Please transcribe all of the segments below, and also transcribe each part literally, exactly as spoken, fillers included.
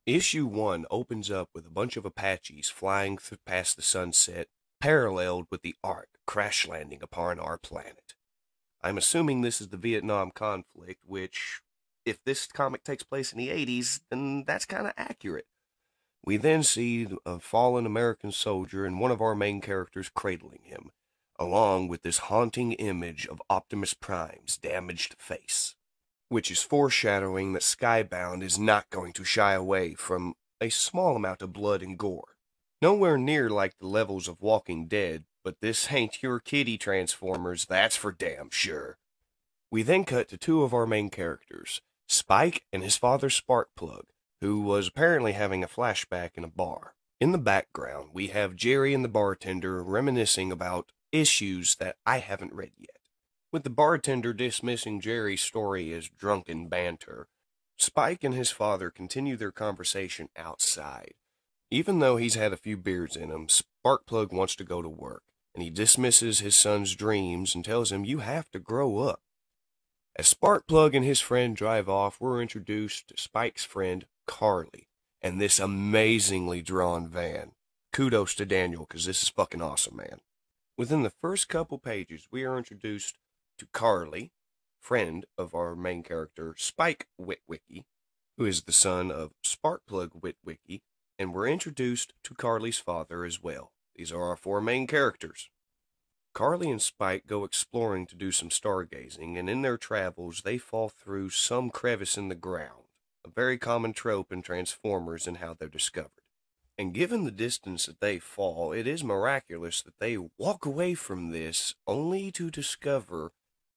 Issue one opens up with a bunch of Apaches flying th- past the sunset, paralleled with the Ark crash landing upon our planet. I'm assuming this is the Vietnam conflict, which, if this comic takes place in the eighties, then that's kind of accurate. We then see a fallen American soldier and one of our main characters cradling him, along with this haunting image of Optimus Prime's damaged face, which is foreshadowing that Skybound is not going to shy away from a small amount of blood and gore. Nowhere near like the levels of Walking Dead, but this ain't your kiddie Transformers, that's for damn sure. We then cut to two of our main characters, Spike and his father Sparkplug, who was apparently having a flashback in a bar. In the background, we have Jerry and the bartender reminiscing about issues that I haven't read yet. With the bartender dismissing Jerry's story as drunken banter, Spike and his father continue their conversation outside. Even though he's had a few beers in him, Sparkplug wants to go to work, and he dismisses his son's dreams and tells him, "You have to grow up." As Sparkplug and his friend drive off, we're introduced to Spike's friend, Carly, and this amazingly drawn van. Kudos to Daniel, because this is fucking awesome, man. Within the first couple pages, we are introduced to Carly, friend of our main character, Spike Witwicky, who is the son of Sparkplug Witwicky, and we're introduced to Carly's father as well. These are our four main characters. Carly and Spike go exploring to do some stargazing, and in their travels, they fall through some crevice in the ground, a very common trope in Transformers and how they're discovered. And given the distance that they fall, it is miraculous that they walk away from this only to discover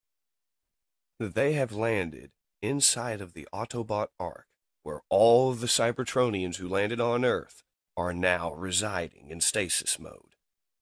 that they have landed inside of the Autobot Ark, where all the Cybertronians who landed on Earth are now residing in stasis mode.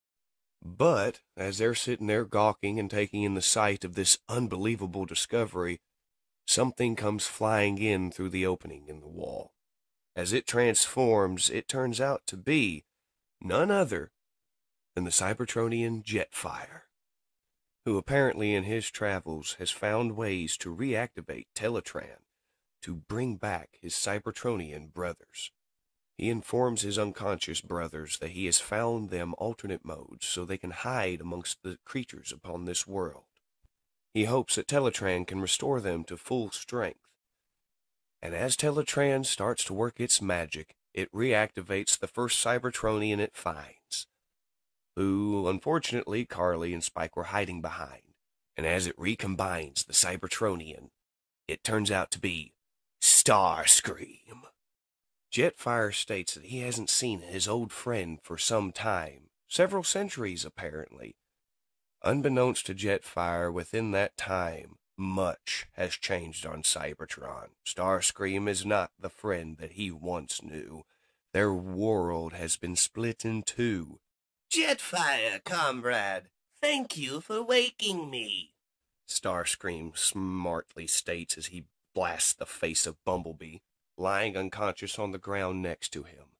But, as they're sitting there gawking and taking in the sight of this unbelievable discovery, something comes flying in through the opening in the wall. As it transforms, it turns out to be none other than the Cybertronian Jetfire, who apparently in his travels has found ways to reactivate Teletran to bring back his Cybertronian brothers. He informs his unconscious brothers that he has found them alternate modes so they can hide amongst the creatures upon this world. He hopes that Teletran can restore them to full strength. And as Teletran starts to work its magic, it reactivates the first Cybertronian it finds, who, unfortunately, Carly and Spike were hiding behind. And as it recombines the Cybertronian, it turns out to be Starscream. Jetfire states that he hasn't seen his old friend for some time, several centuries apparently. Unbeknownst to Jetfire, within that time, much has changed on Cybertron. Starscream is not the friend that he once knew. Their world has been split in two. "Jetfire, comrade, thank you for waking me," Starscream smartly states as he blasts the face of Bumblebee, lying unconscious on the ground next to him.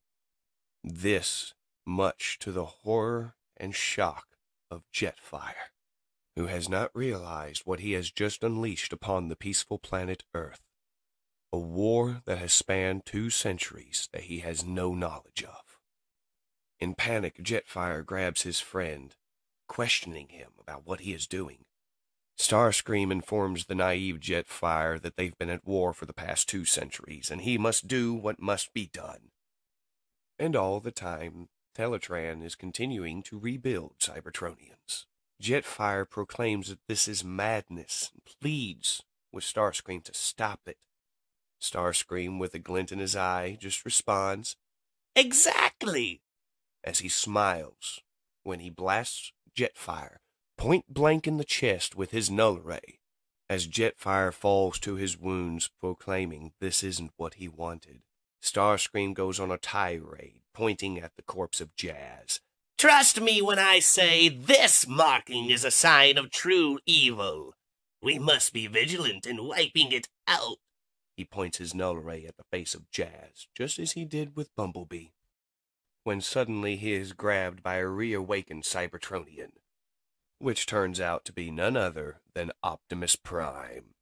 This, much to the horror and shock of Jetfire, who has not realized what he has just unleashed upon the peaceful planet Earth. A war that has spanned two centuries that he has no knowledge of. In panic, Jetfire grabs his friend, questioning him about what he is doing. Starscream informs the naive Jetfire that they've been at war for the past two centuries, and he must do what must be done. And all the time, Teletran is continuing to rebuild Cybertronians. Jetfire proclaims that this is madness and pleads with Starscream to stop it. Starscream, with a glint in his eye, just responds, "Exactly!" as he smiles when he blasts Jetfire point blank in the chest with his null ray, as Jetfire falls to his wounds, proclaiming this isn't what he wanted. Starscream goes on a tirade, pointing at the corpse of Jazz. "Trust me when I say this marking is a sign of true evil. We must be vigilant in wiping it out." He points his null ray at the face of Jazz, just as he did with Bumblebee, when suddenly he is grabbed by a reawakened Cybertronian, which turns out to be none other than Optimus Prime.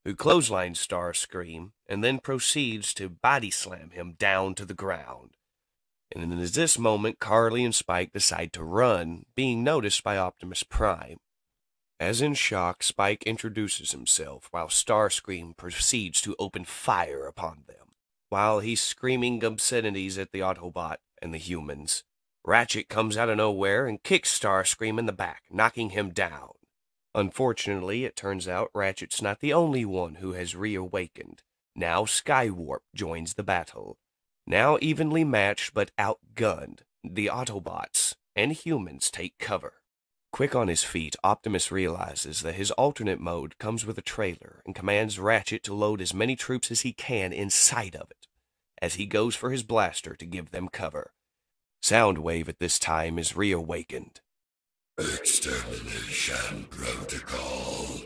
who clotheslines Starscream and then proceeds to body slam him down to the ground. And it is this moment Carly and Spike decide to run, being noticed by Optimus Prime. As in shock, Spike introduces himself while Starscream proceeds to open fire upon them. While he's screaming obscenities at the Autobot and the humans, Ratchet comes out of nowhere and kicks Starscream in the back, knocking him down. Unfortunately, it turns out Ratchet's not the only one who has reawakened. Now Skywarp joins the battle. Now evenly matched but outgunned, the Autobots and humans take cover. Quick on his feet, Optimus realizes that his alternate mode comes with a trailer and commands Ratchet to load as many troops as he can inside of it, as he goes for his blaster to give them cover. Soundwave at this time is reawakened. Extermination protocol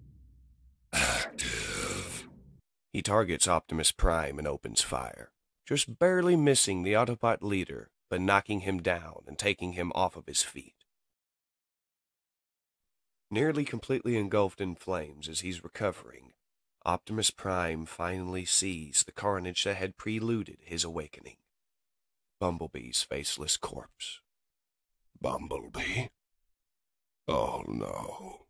active. He targets Optimus Prime and opens fire, just barely missing the Autobot leader, but knocking him down and taking him off of his feet. Nearly completely engulfed in flames as he's recovering, Optimus Prime finally sees the carnage that had preluded his awakening. Bumblebee's faceless corpse. Bumblebee? Oh no.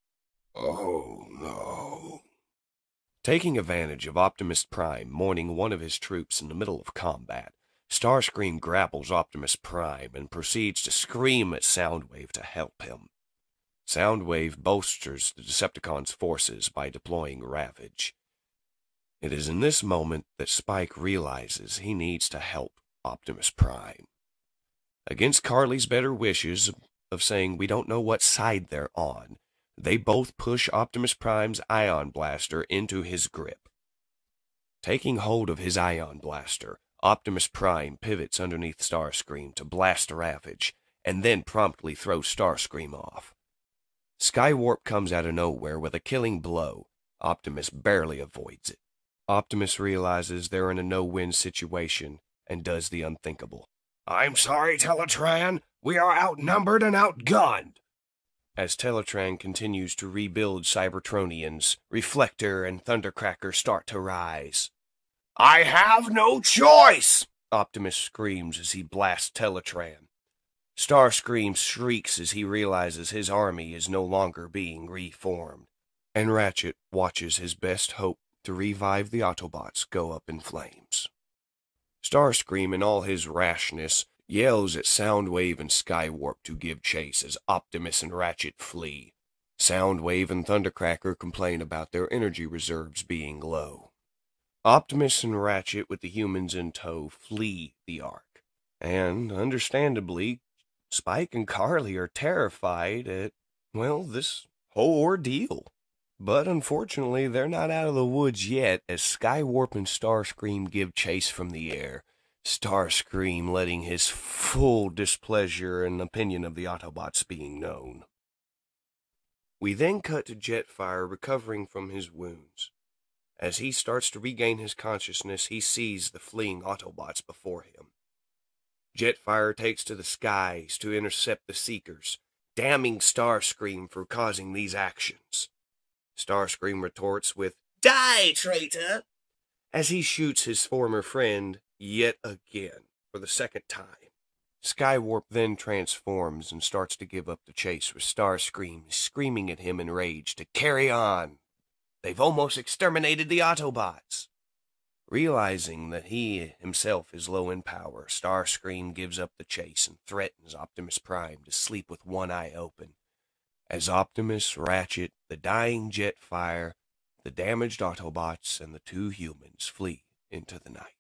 Oh no. Taking advantage of Optimus Prime mourning one of his troops in the middle of combat, Starscream grapples Optimus Prime and proceeds to scream at Soundwave to help him. Soundwave bolsters the Decepticons' forces by deploying Ravage. It is in this moment that Spike realizes he needs to help Optimus Prime. Against Carly's better wishes of saying we don't know what side they're on, they both push Optimus Prime's Ion Blaster into his grip. Taking hold of his Ion Blaster, Optimus Prime pivots underneath Starscream to blast Ravage, and then promptly throws Starscream off. Skywarp comes out of nowhere with a killing blow. Optimus barely avoids it. Optimus realizes they're in a no-win situation and does the unthinkable. I'm sorry, Teletran. We are outnumbered and outgunned. As Teletran continues to rebuild Cybertronians, Reflector and Thundercracker start to rise. I have no choice! Optimus screams as he blasts Teletran. Starscream shrieks as he realizes his army is no longer being reformed, and Ratchet watches his best hope to revive the Autobots go up in flames. Starscream, in all his rashness, yells at Soundwave and Skywarp to give chase as Optimus and Ratchet flee. Soundwave and Thundercracker complain about their energy reserves being low. Optimus and Ratchet, with the humans in tow, flee the Ark, and, understandably, Spike and Carly are terrified at, well, this whole ordeal. But unfortunately, they're not out of the woods yet as Skywarp and Starscream give chase from the air, Starscream letting his full displeasure and opinion of the Autobots being known. We then cut to Jetfire recovering from his wounds. As he starts to regain his consciousness, he sees the fleeing Autobots before him. Jetfire takes to the skies to intercept the Seekers, damning Starscream for causing these actions. Starscream retorts with, "Die, traitor!" as he shoots his former friend yet again for the second time. Skywarp then transforms and starts to give up the chase, with Starscream screaming at him in rage to carry on. They've almost exterminated the Autobots. Realizing that he himself is low in power, Starscream gives up the chase and threatens Optimus Prime to sleep with one eye open. As Optimus, Ratchet, the dying Jetfire, the damaged Autobots, and the two humans flee into the night.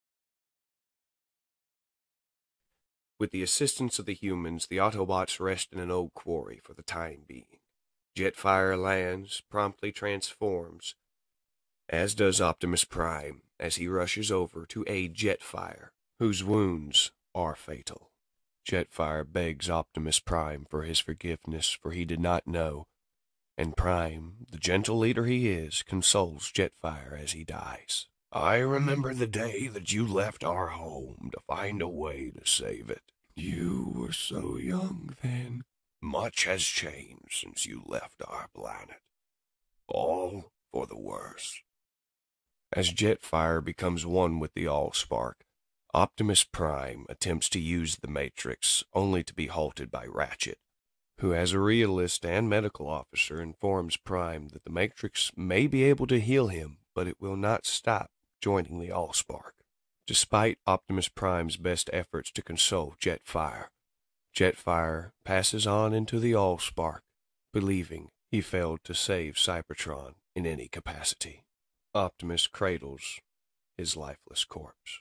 With the assistance of the humans, the Autobots rest in an old quarry for the time being. Jetfire lands, promptly transforms, as does Optimus Prime, as he rushes over to aid Jetfire, whose wounds are fatal. Jetfire begs Optimus Prime for his forgiveness, for he did not know, and Prime, the gentle leader he is, consoles Jetfire as he dies. I remember the day that you left our home to find a way to save it. You were so young then. Much has changed since you left our planet. All for the worse. As Jetfire becomes one with the Allspark, Optimus Prime attempts to use the Matrix, only to be halted by Ratchet, who as a realist and medical officer informs Prime that the Matrix may be able to heal him, but it will not stop joining the Allspark. Despite Optimus Prime's best efforts to console Jetfire, Jetfire passes on into the Allspark, believing he failed to save Cybertron in any capacity. Optimus cradles his lifeless corpse.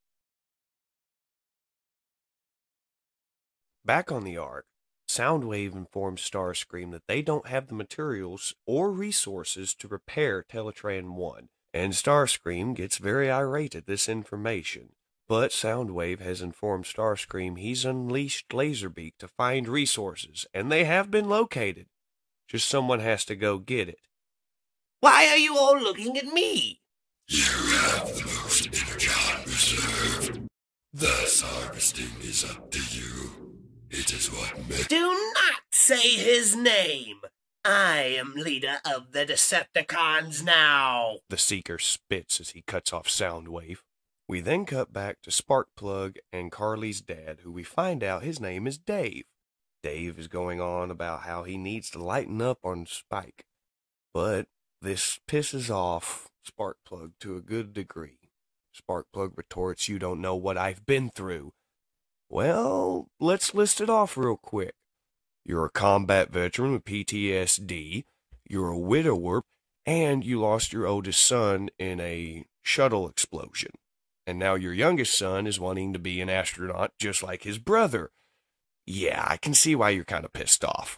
Back on the Ark, Soundwave informs Starscream that they don't have the materials or resources to repair Teletran one, and Starscream gets very irate at this information. But Soundwave has informed Starscream he's unleashed Laserbeak to find resources, and they have been located. Just someone has to go get it. Why are you all looking at me? You have the most energon reserve. Thus harvesting is up to you. It is what makes... Do not say his name. I am leader of the Decepticons now. The Seeker spits as he cuts off Soundwave. We then cut back to Sparkplug and Carly's dad, who we find out his name is Dave. Dave is going on about how he needs to lighten up on Spike. But this pisses off Sparkplug to a good degree. Sparkplug retorts, "You don't know what I've been through." Well, let's list it off real quick. You're a combat veteran with P T S D, you're a widower, and you lost your oldest son in a shuttle explosion. And now your youngest son is wanting to be an astronaut just like his brother. Yeah, I can see why you're kind of pissed off.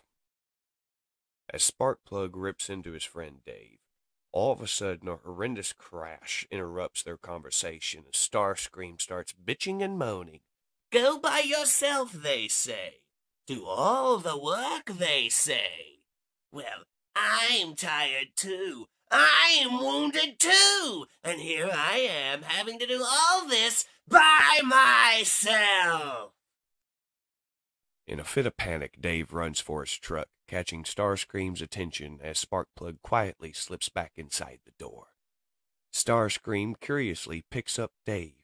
As Sparkplug rips into his friend Dave, all of a sudden a horrendous crash interrupts their conversation as Starscream starts bitching and moaning. Go by yourself, they say. Do all the work, they say. Well, I'm tired too. I'm wounded too. And here I am having to do all this by myself. In a fit of panic, Dave runs for his truck, catching Starscream's attention as Sparkplug quietly slips back inside the door. Starscream curiously picks up Dave.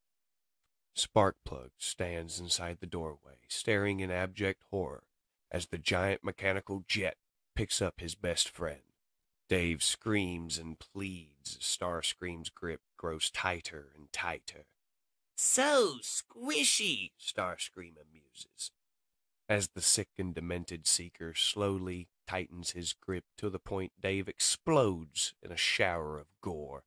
Sparkplug stands inside the doorway, staring in abject horror as the giant mechanical jet picks up his best friend. Dave screams and pleads as Starscream's grip grows tighter and tighter. So squishy, Starscream amuses, as the sick and demented Seeker slowly tightens his grip to the point Dave explodes in a shower of gore.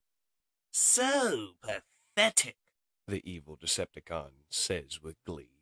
So pathetic, the evil Decepticon says with glee.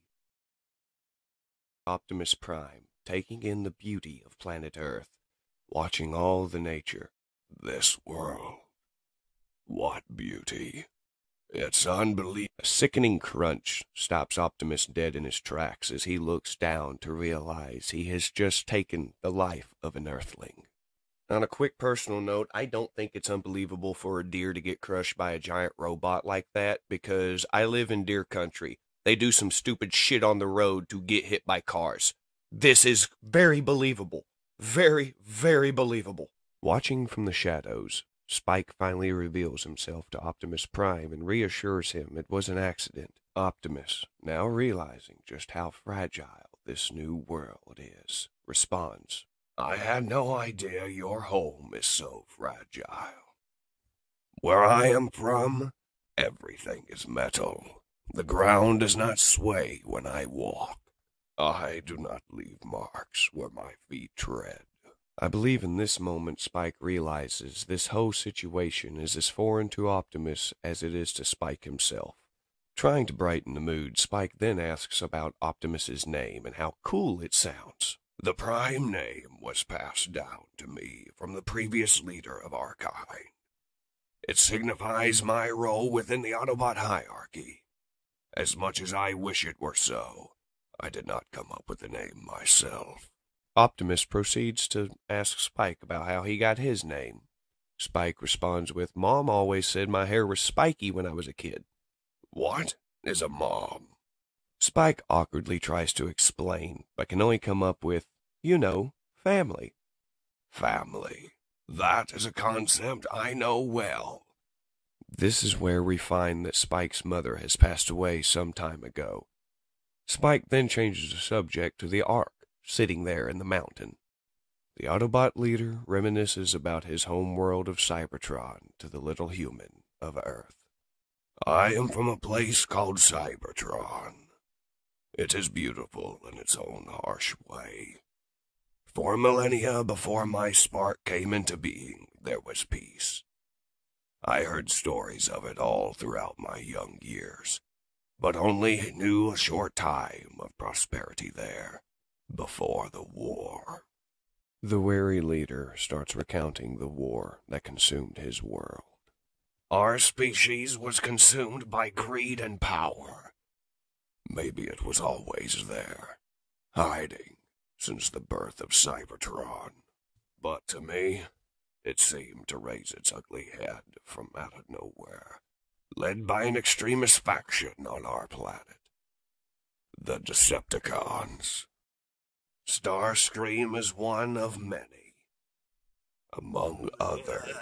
Optimus Prime, taking in the beauty of planet Earth, watching all the nature. This world. What beauty. It's unbelievable. A sickening crunch stops Optimus dead in his tracks as he looks down to realize he has just taken the life of an Earthling. On a quick personal note, I don't think it's unbelievable for a deer to get crushed by a giant robot like that, because I live in deer country. They do some stupid shit on the road to get hit by cars. This is very believable. Very, very believable. Watching from the shadows, Spike finally reveals himself to Optimus Prime and reassures him it was an accident. Optimus, now realizing just how fragile this new world is, responds, I had no idea your home is so fragile. Where I am from, everything is metal. The ground does not sway when I walk. I do not leave marks where my feet tread. I believe in this moment Spike realizes this whole situation is as foreign to Optimus as it is to Spike himself. Trying to brighten the mood, Spike then asks about Optimus's name and how cool it sounds. The Prime name was passed down to me from the previous leader of our kind. It signifies my role within the Autobot hierarchy. As much as I wish it were so, I did not come up with the name myself. Optimus proceeds to ask Spike about how he got his name. Spike responds with, Mom always said my hair was spiky when I was a kid. What is a mom? Spike awkwardly tries to explain, but can only come up with, you know, family. Family. That is a concept I know well. This is where we find that Spike's mother has passed away some time ago. Spike then changes the subject to the Ark, sitting there in the mountain. The Autobot leader reminisces about his home world of Cybertron to the little human of Earth. I am from a place called Cybertron. It is beautiful in its own harsh way. For millennia before my spark came into being, there was peace. I heard stories of it all throughout my young years, but only knew a short time of prosperity there, before the war. The wary leader starts recounting the war that consumed his world. Our species was consumed by greed and power. Maybe it was always there, hiding since the birth of Cybertron. But to me, it seemed to raise its ugly head from out of nowhere, led by an extremist faction on our planet. The Decepticons. Starscream is one of many, among others.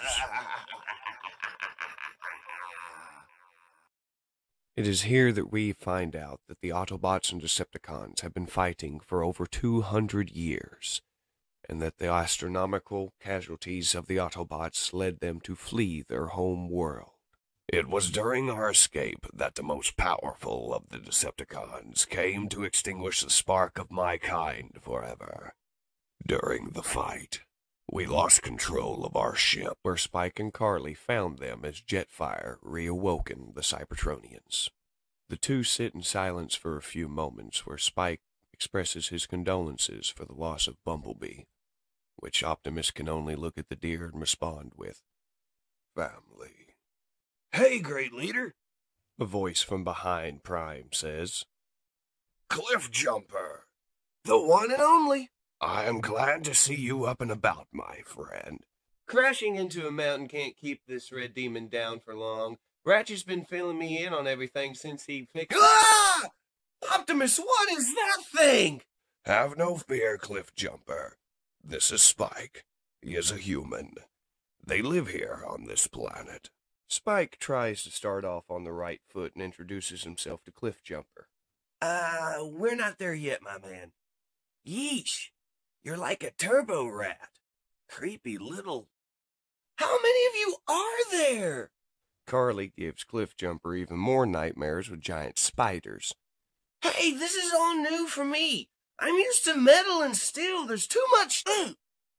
It is here that we find out that the Autobots and Decepticons have been fighting for over two hundred years, and that the astronomical casualties of the Autobots led them to flee their home world. It was during our escape that the most powerful of the Decepticons came to extinguish the spark of my kind forever. During the fight, we lost control of our ship, where Spike and Carly found them as Jetfire reawoken the Cybertronians. The two sit in silence for a few moments, where Spike expresses his condolences for the loss of Bumblebee, which Optimus can only look at the deer and respond with, "Family." "Hey, great leader," a voice from behind Prime says. "Cliff Jumper, the one and only. I am glad to see you up and about, my friend." Crashing into a mountain can't keep this red demon down for long. Ratchet's been filling me in on everything since he picked... Ah! Optimus, what is that thing? Have no fear, Cliff Jumper. This is Spike. He is a human. They live here on this planet. Spike tries to start off on the right foot and introduces himself to Cliff Jumper. Uh, we're not there yet, my man. Yeesh, you're like a turbo rat. Creepy little... How many of you are there? Carly gives Cliff Jumper even more nightmares with giant spiders. Hey, this is all new for me. I'm used to metal and steel. There's too much uh,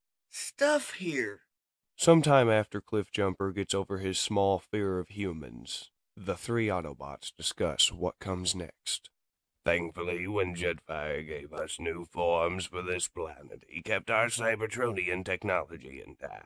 stuff here. Sometime after Cliff Jumper gets over his small fear of humans, the three Autobots discuss what comes next. Thankfully, when Jetfire gave us new forms for this planet, he kept our Cybertronian technology intact.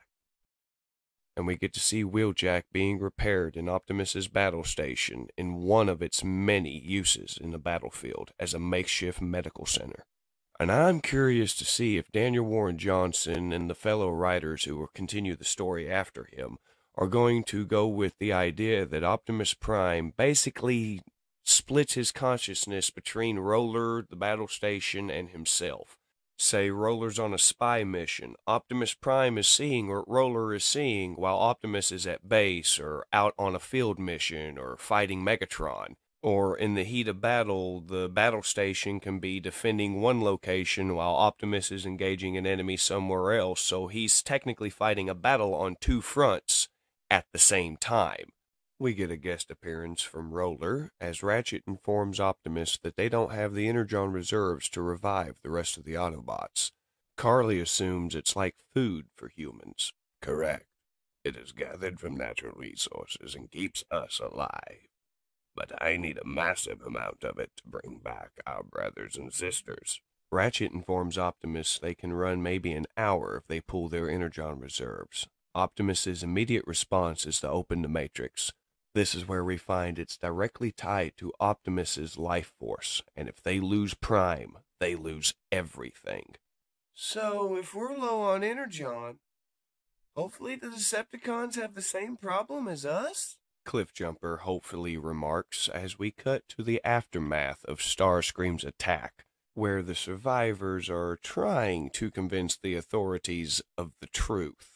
And we get to see Wheeljack being repaired in Optimus's battle station in one of its many uses in the battlefield as a makeshift medical center. And I'm curious to see if Daniel Warren Johnson and the fellow writers who will continue the story after him are going to go with the idea that Optimus Prime basically splits his consciousness between Roller, the battle station, and himself. Say Roller's on a spy mission. Optimus Prime is seeing what Roller is seeing while Optimus is at base or out on a field mission or fighting Megatron. Or in the heat of battle, the battle station can be defending one location while Optimus is engaging an enemy somewhere else, so he's technically fighting a battle on two fronts at the same time. We get a guest appearance from Roller as Ratchet informs Optimus that they don't have the Energon reserves to revive the rest of the Autobots. Carly assumes it's like food for humans. Correct. It is gathered from natural resources and keeps us alive. But I need a massive amount of it to bring back our brothers and sisters. Ratchet informs Optimus they can run maybe an hour if they pull their Energon reserves. Optimus's immediate response is to open the Matrix. This is where we find it's directly tied to Optimus's life force, and if they lose Prime, they lose everything. So, if we're low on Energon, hopefully the Decepticons have the same problem as us? Cliff Jumper hopefully remarks as we cut to the aftermath of Starscream's attack, where the survivors are trying to convince the authorities of the truth.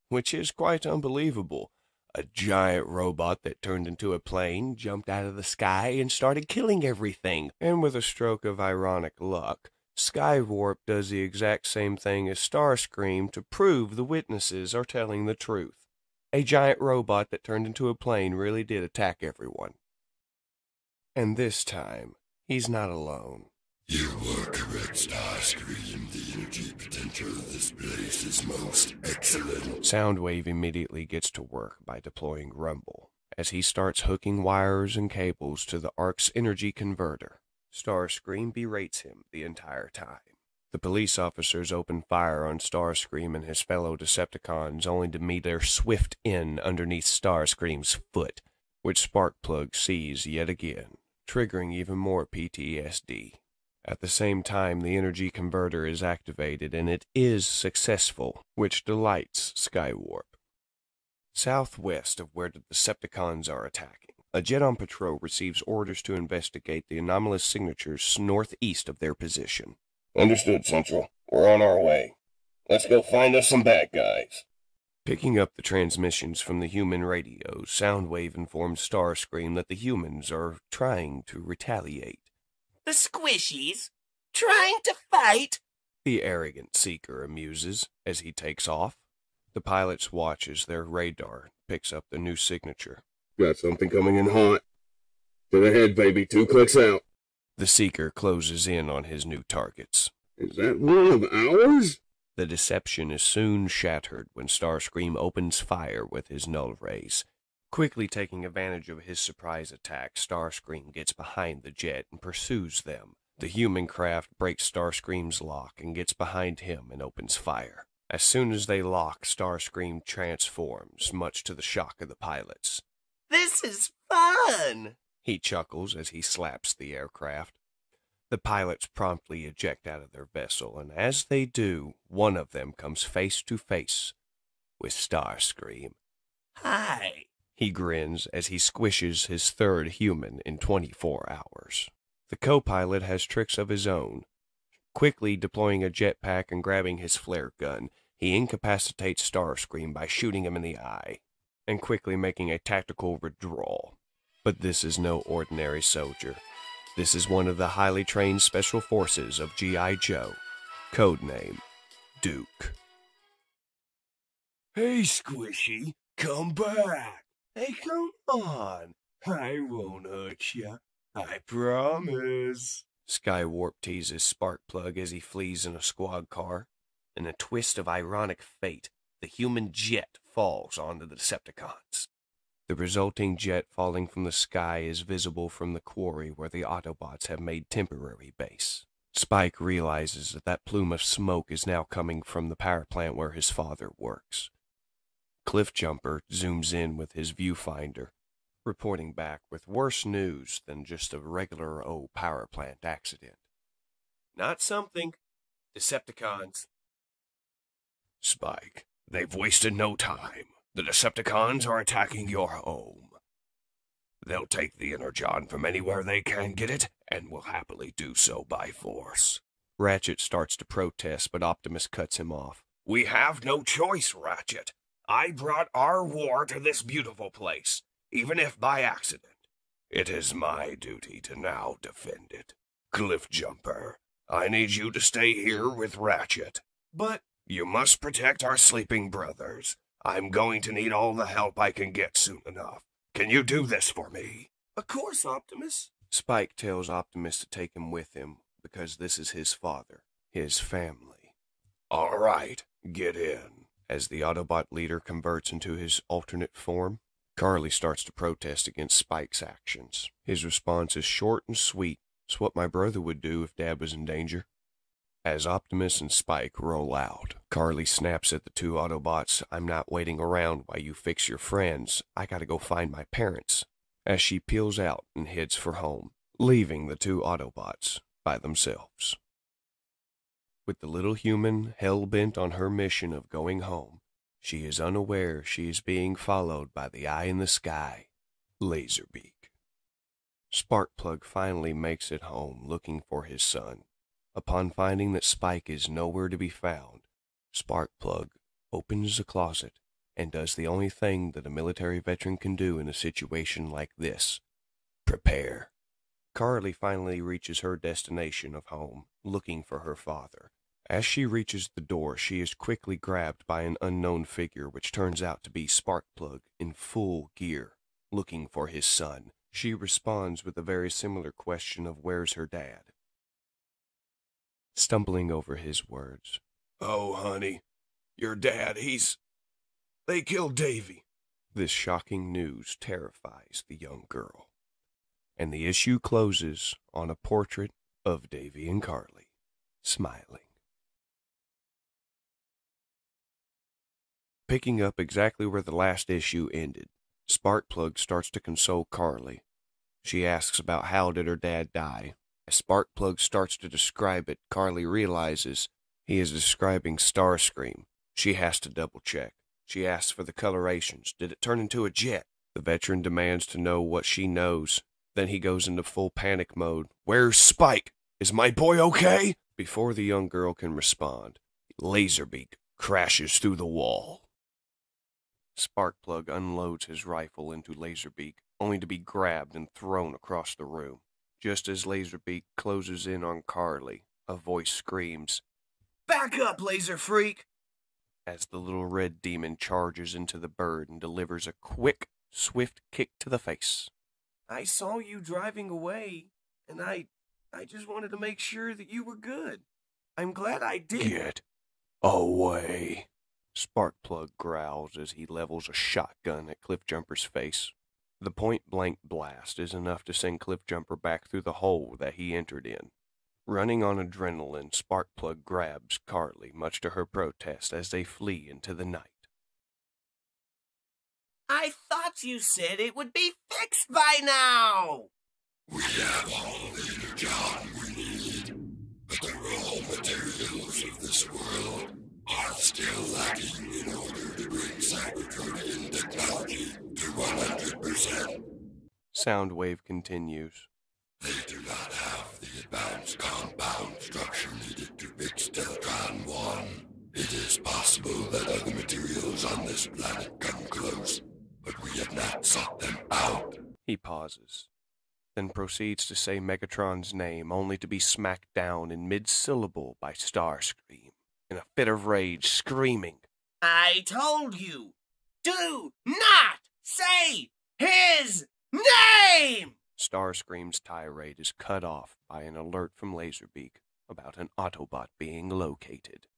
which is quite unbelievable. A giant robot that turned into a plane jumped out of the sky and started killing everything. And with a stroke of ironic luck, Skywarp does the exact same thing as Starscream to prove the witnesses are telling the truth. A giant robot that turned into a plane really did attack everyone. And this time, he's not alone. You are correct, Starscream. The energy potential of this place is most excellent. Soundwave immediately gets to work by deploying Rumble, as he starts hooking wires and cables to the Ark's energy converter. Starscream berates him the entire time. The police officers open fire on Starscream and his fellow Decepticons, only to meet their swift end underneath Starscream's foot, which Sparkplug sees yet again, triggering even more P T S D. At the same time, the energy converter is activated, and it is successful, which delights Skywarp. Southwest of where the Decepticons are attacking, a jet on patrol receives orders to investigate the anomalous signatures northeast of their position. Understood, Central. We're on our way. Let's go find us some bad guys. Picking up the transmissions from the human radios, Soundwave informs Starscream that the humans are trying to retaliate. The squishies? Trying to fight? The arrogant seeker amuses as he takes off. The pilots watch as their radar picks up the new signature. Got something coming in hot. To the head, baby. Two clicks out. The seeker closes in on his new targets. Is that one of ours? The deception is soon shattered when Starscream opens fire with his null rays. Quickly taking advantage of his surprise attack, Starscream gets behind the jet and pursues them. The human craft breaks Starscream's lock and gets behind him and opens fire. As soon as they lock, Starscream transforms, much to the shock of the pilots. This is fun! He chuckles as he slaps the aircraft. The pilots promptly eject out of their vessel, and as they do, one of them comes face to face with Starscream. Hi. He grins as he squishes his third human in twenty-four hours. The co-pilot has tricks of his own. Quickly deploying a jetpack and grabbing his flare gun, he incapacitates Starscream by shooting him in the eye, and quickly making a tactical withdrawal. But this is no ordinary soldier. This is one of the highly trained special forces of G I Joe, codename Duke. Hey, Squishy, come back. Hey, come on. I won't hurt you. I promise. Skywarp teases Sparkplug as he flees in a squad car. In a twist of ironic fate, the human jet falls onto the Decepticons. The resulting jet falling from the sky is visible from the quarry where the Autobots have made temporary base. Spike realizes that that plume of smoke is now coming from the power plant where his father works. Cliffjumper zooms in with his viewfinder, reporting back with worse news than just a regular old power plant accident. Not something. Decepticons. Spike, they've wasted no time. The Decepticons are attacking your home. They'll take the Energon from anywhere they can get it, and will happily do so by force. Ratchet starts to protest, but Optimus cuts him off. We have no choice, Ratchet. I brought our war to this beautiful place, even if by accident. It is my duty to now defend it. Cliffjumper, I need you to stay here with Ratchet. But you must protect our sleeping brothers. I'm going to need all the help I can get soon enough. Can you do this for me? of course, Optimus. Spike tells Optimus to take him with him, because this is his father, his family. All right, get in. As the Autobot leader converts into his alternate form, Carly starts to protest against Spike's actions. His response is short and sweet. It's what my brother would do if Dad was in danger. As Optimus and Spike roll out, Carly snaps at the two Autobots. I'm not waiting around while you fix your friends. I gotta go find my parents. As she peels out and heads for home, leaving the two Autobots by themselves. With the little human hell-bent on her mission of going home, she is unaware she is being followed by the eye in the sky, Laserbeak. Sparkplug finally makes it home looking for his son. Upon finding that Spike is nowhere to be found, Sparkplug opens the closet and does the only thing that a military veteran can do in a situation like this: prepare. Carly finally reaches her destination of home, looking for her father. As she reaches the door, she is quickly grabbed by an unknown figure, which turns out to be Sparkplug in full gear, looking for his son. She responds with a very similar question of where's her dad. Stumbling over his words. Oh, honey, your dad, he's... They killed Davy. This shocking news terrifies the young girl, and the issue closes on a portrait of Davy and Carly, smiling. Picking up exactly where the last issue ended, Sparkplug starts to console Carly. She asks about how did her dad die. As Sparkplug starts to describe it, Carly realizes he is describing Starscream. She has to double check. She asks for the colorations. Did it turn into a jet? The veteran demands to know what she knows. Then he goes into full panic mode. Where's Spike? Is my boy okay? Before the young girl can respond, Laserbeak crashes through the wall. Sparkplug unloads his rifle into Laserbeak, only to be grabbed and thrown across the room. Just as Laserbeak closes in on Carly, a voice screams, Back up, laser freak! As the little red demon charges into the bird and delivers a quick, swift kick to the face. I saw you driving away, and I, I just wanted to make sure that you were good. I'm glad I did. Get away. Sparkplug growls as he levels a shotgun at Cliffjumper's face. The point-blank blast is enough to send Cliffjumper back through the hole that he entered in. Running on adrenaline, Sparkplug grabs Carly, much to her protest, as they flee into the night. I thought you said it would be fixed by now! We have all the energon we need, but the raw materials of this world are still lacking in order to bring Cybertronian technology to one hundred percent. Soundwave continues. They do not have the advanced compound structure needed to fix Teletron one. It is possible that other materials on this planet come close, but we have not sought them out. He pauses, then proceeds to say Megatron's name, only to be smacked down in mid-syllable by Starscream, in a fit of rage, screaming, I told you, do not say his name! Starscream's tirade is cut off by an alert from Laserbeak about an Autobot being located.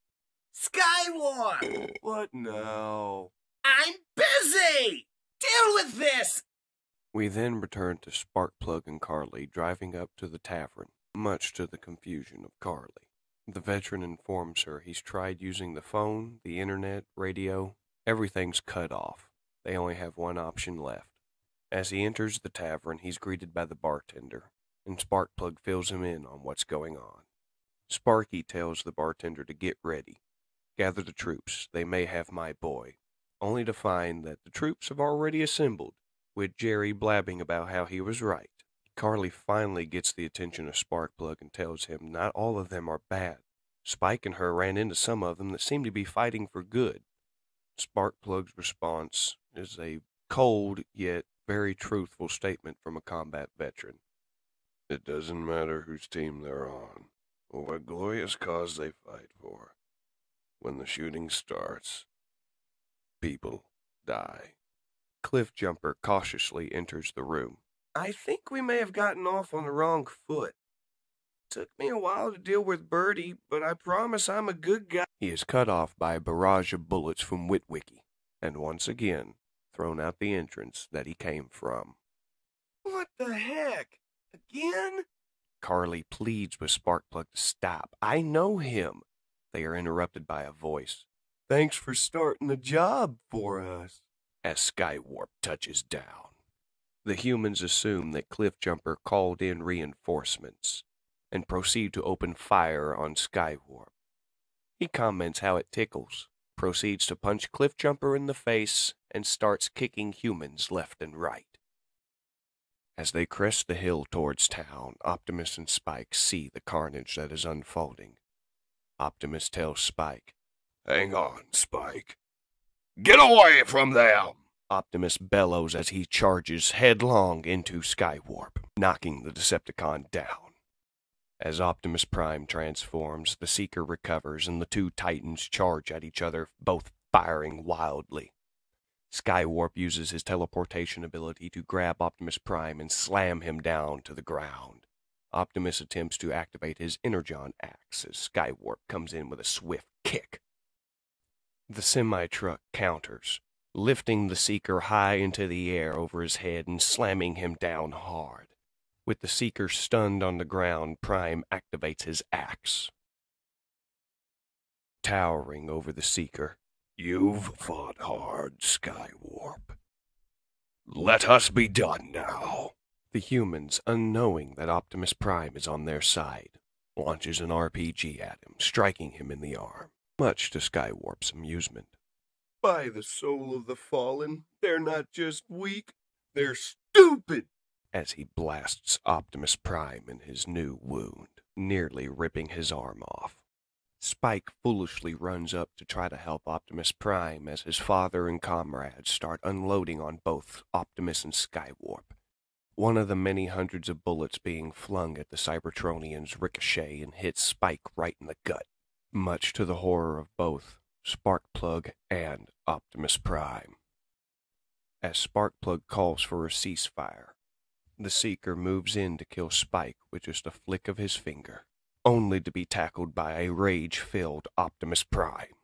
Skywarp! What now? I'm busy! Deal with this! We then return to Sparkplug and Carly driving up to the tavern, much to the confusion of Carly. The veteran informs her he's tried using the phone, the internet, radio. Everything's cut off. They only have one option left. As he enters the tavern, he's greeted by the bartender, and Sparkplug fills him in on what's going on. Sparky tells the bartender to get ready. Gather the troops, they may have my boy, only to find that the troops have already assembled, with Jerry blabbing about how he was right. Carly finally gets the attention of Sparkplug and tells him not all of them are bad. Spike and her ran into some of them that seem to be fighting for good. Sparkplug's response is a cold yet very truthful statement from a combat veteran. It doesn't matter whose team they're on, or what glorious cause they fight for. When the shooting starts, people die. Cliffjumper cautiously enters the room. I think we may have gotten off on the wrong foot. Took me a while to deal with Birdie, but I promise I'm a good guy. He is cut off by a barrage of bullets from Witwicky, and once again thrown out the entrance that he came from. What the heck? Again? Carly pleads with Sparkplug to stop. I know him. They are interrupted by a voice. Thanks for starting the job for us. As Skywarp touches down, the humans assume that Cliffjumper called in reinforcements and proceed to open fire on Skywarp. He comments how it tickles, proceeds to punch Cliffjumper in the face, and starts kicking humans left and right. As they crest the hill towards town, Optimus and Spike see the carnage that is unfolding. Optimus tells Spike, Hang on, Spike. Get away from them! Optimus bellows as he charges headlong into Skywarp, knocking the Decepticon down. As Optimus Prime transforms, the Seeker recovers and the two Titans charge at each other, both firing wildly. Skywarp uses his teleportation ability to grab Optimus Prime and slam him down to the ground. Optimus attempts to activate his Energon axe as Skywarp comes in with a swift kick. The semi-truck counters, lifting the Seeker high into the air over his head and slamming him down hard. With the Seeker stunned on the ground, Prime activates his axe. Towering over the Seeker, You've fought hard, Skywarp. Let us be done now. The humans, unknowing that Optimus Prime is on their side, launches an R P G at him, striking him in the arm, much to Skywarp's amusement. By the soul of the fallen, they're not just weak, they're stupid! As he blasts Optimus Prime in his new wound, nearly ripping his arm off. Spike foolishly runs up to try to help Optimus Prime as his father and comrades start unloading on both Optimus and Skywarp. One of the many hundreds of bullets being flung at the Cybertronians ricochet and hits Spike right in the gut, much to the horror of both Sparkplug and Optimus Prime. As Sparkplug calls for a ceasefire, the Seeker moves in to kill Spike with just a flick of his finger, only to be tackled by a rage-filled Optimus Prime.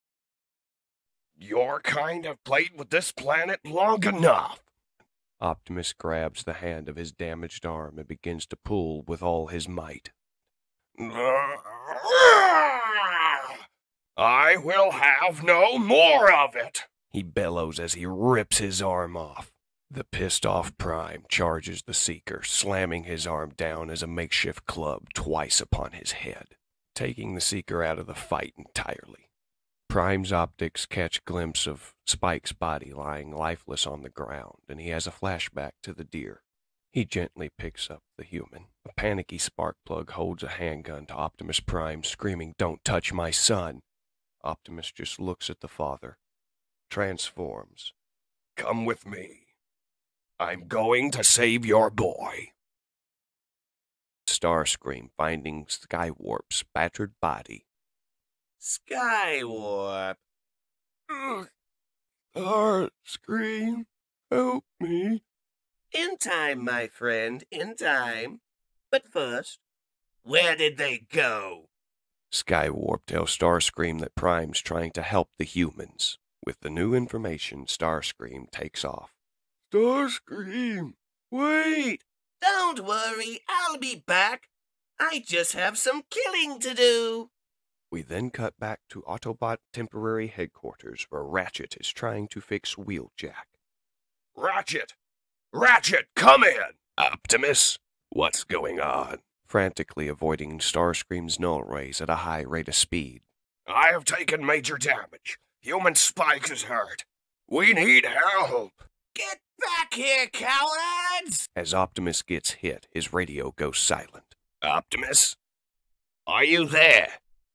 Your kind have played with this planet long enough. Optimus grabs the hand of his damaged arm and begins to pull with all his might. I will have no more of it, he bellows as he rips his arm off. The pissed-off Prime charges the Seeker, slamming his arm down as a makeshift club twice upon his head, taking the Seeker out of the fight entirely. Prime's optics catch a glimpse of Spike's body lying lifeless on the ground, and he has a flashback to the deer. He gently picks up the human. A panicky Sparkplug holds a handgun to Optimus Prime, screaming, "Don't touch my son!" Optimus just looks at the father, transforms. Come with me. I'm going to save your boy. Starscream finding Skywarp's battered body. Skywarp. Starscream, help me. In time, my friend, in time. But first, where did they go? Skywarp tells Starscream that Prime's trying to help the humans. With the new information, Starscream takes off. Starscream, wait! Don't worry, I'll be back. I just have some killing to do. We then cut back to Autobot temporary headquarters where Ratchet is trying to fix Wheeljack. Ratchet! Ratchet, come in! Optimus, what's going on? Frantically avoiding Starscream's null rays at a high rate of speed. I have taken major damage. Human Spike is hurt. We need help. Get back here, cowards! As Optimus gets hit, his radio goes silent. Optimus? Are you there?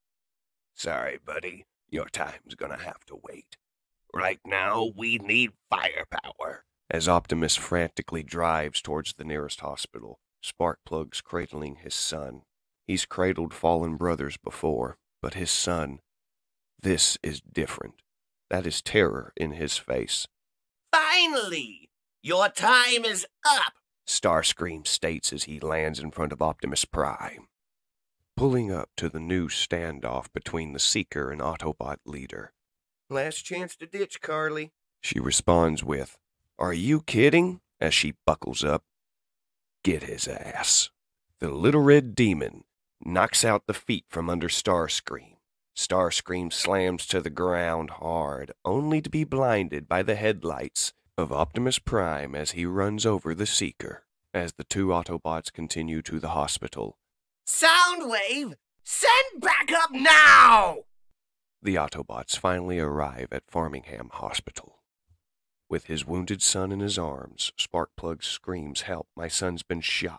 Sorry, buddy. Your time's gonna have to wait. Right now, we need firepower. As Optimus frantically drives towards the nearest hospital, Sparkplug's cradling his son. He's cradled fallen brothers before, but his son, this is different. That is terror in his face. Finally! Your time is up! Starscream states as he lands in front of Optimus Prime. Pulling up to the new standoff between the Seeker and Autobot leader. Last chance to ditch, Carly. She responds with, "Are you kidding?" as she buckles up. Get his ass. The little red demon knocks out the feet from under Starscream. Starscream slams to the ground hard, only to be blinded by the headlights of Optimus Prime as he runs over the Seeker. As the two Autobots continue to the hospital. Soundwave, send backup now! The Autobots finally arrive at Farmingham Hospital. With his wounded son in his arms, Sparkplug screams, "Help, my son's been shot."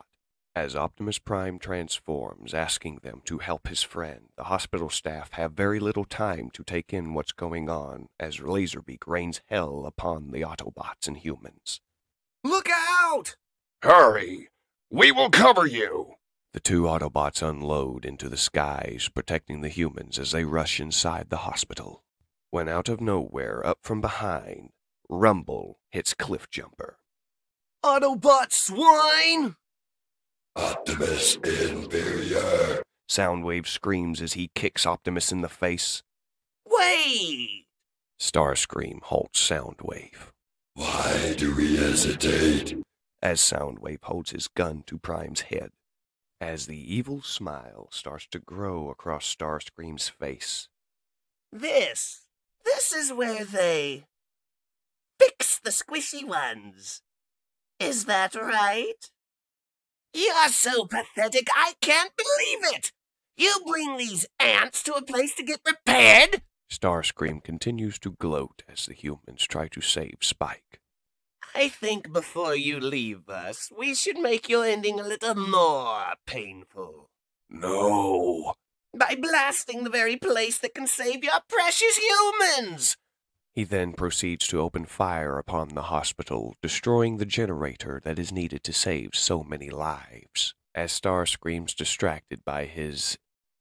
As Optimus Prime transforms, asking them to help his friend, the hospital staff have very little time to take in what's going on as Laserbeak rains hell upon the Autobots and humans. Look out! Hurry! We will cover you! The two Autobots unload into the skies, protecting the humans as they rush inside the hospital. When out of nowhere, up from behind, Rumble hits Cliffjumper. Autobot swine! Optimus inferior! Soundwave screams as he kicks Optimus in the face. Wait! Starscream halts Soundwave. Why do we hesitate? As Soundwave holds his gun to Prime's head. As the evil smile starts to grow across Starscream's face. This, this is where they fix the squishy ones. Is that right? You're so pathetic, I can't believe it! You bring these ants to a place to get repaired? Starscream continues to gloat as the humans try to save Spike. I think before you leave us, we should make your ending a little more painful. No. By blasting the very place that can save your precious humans! He then proceeds to open fire upon the hospital, destroying the generator that is needed to save so many lives. As Starscream's distracted by his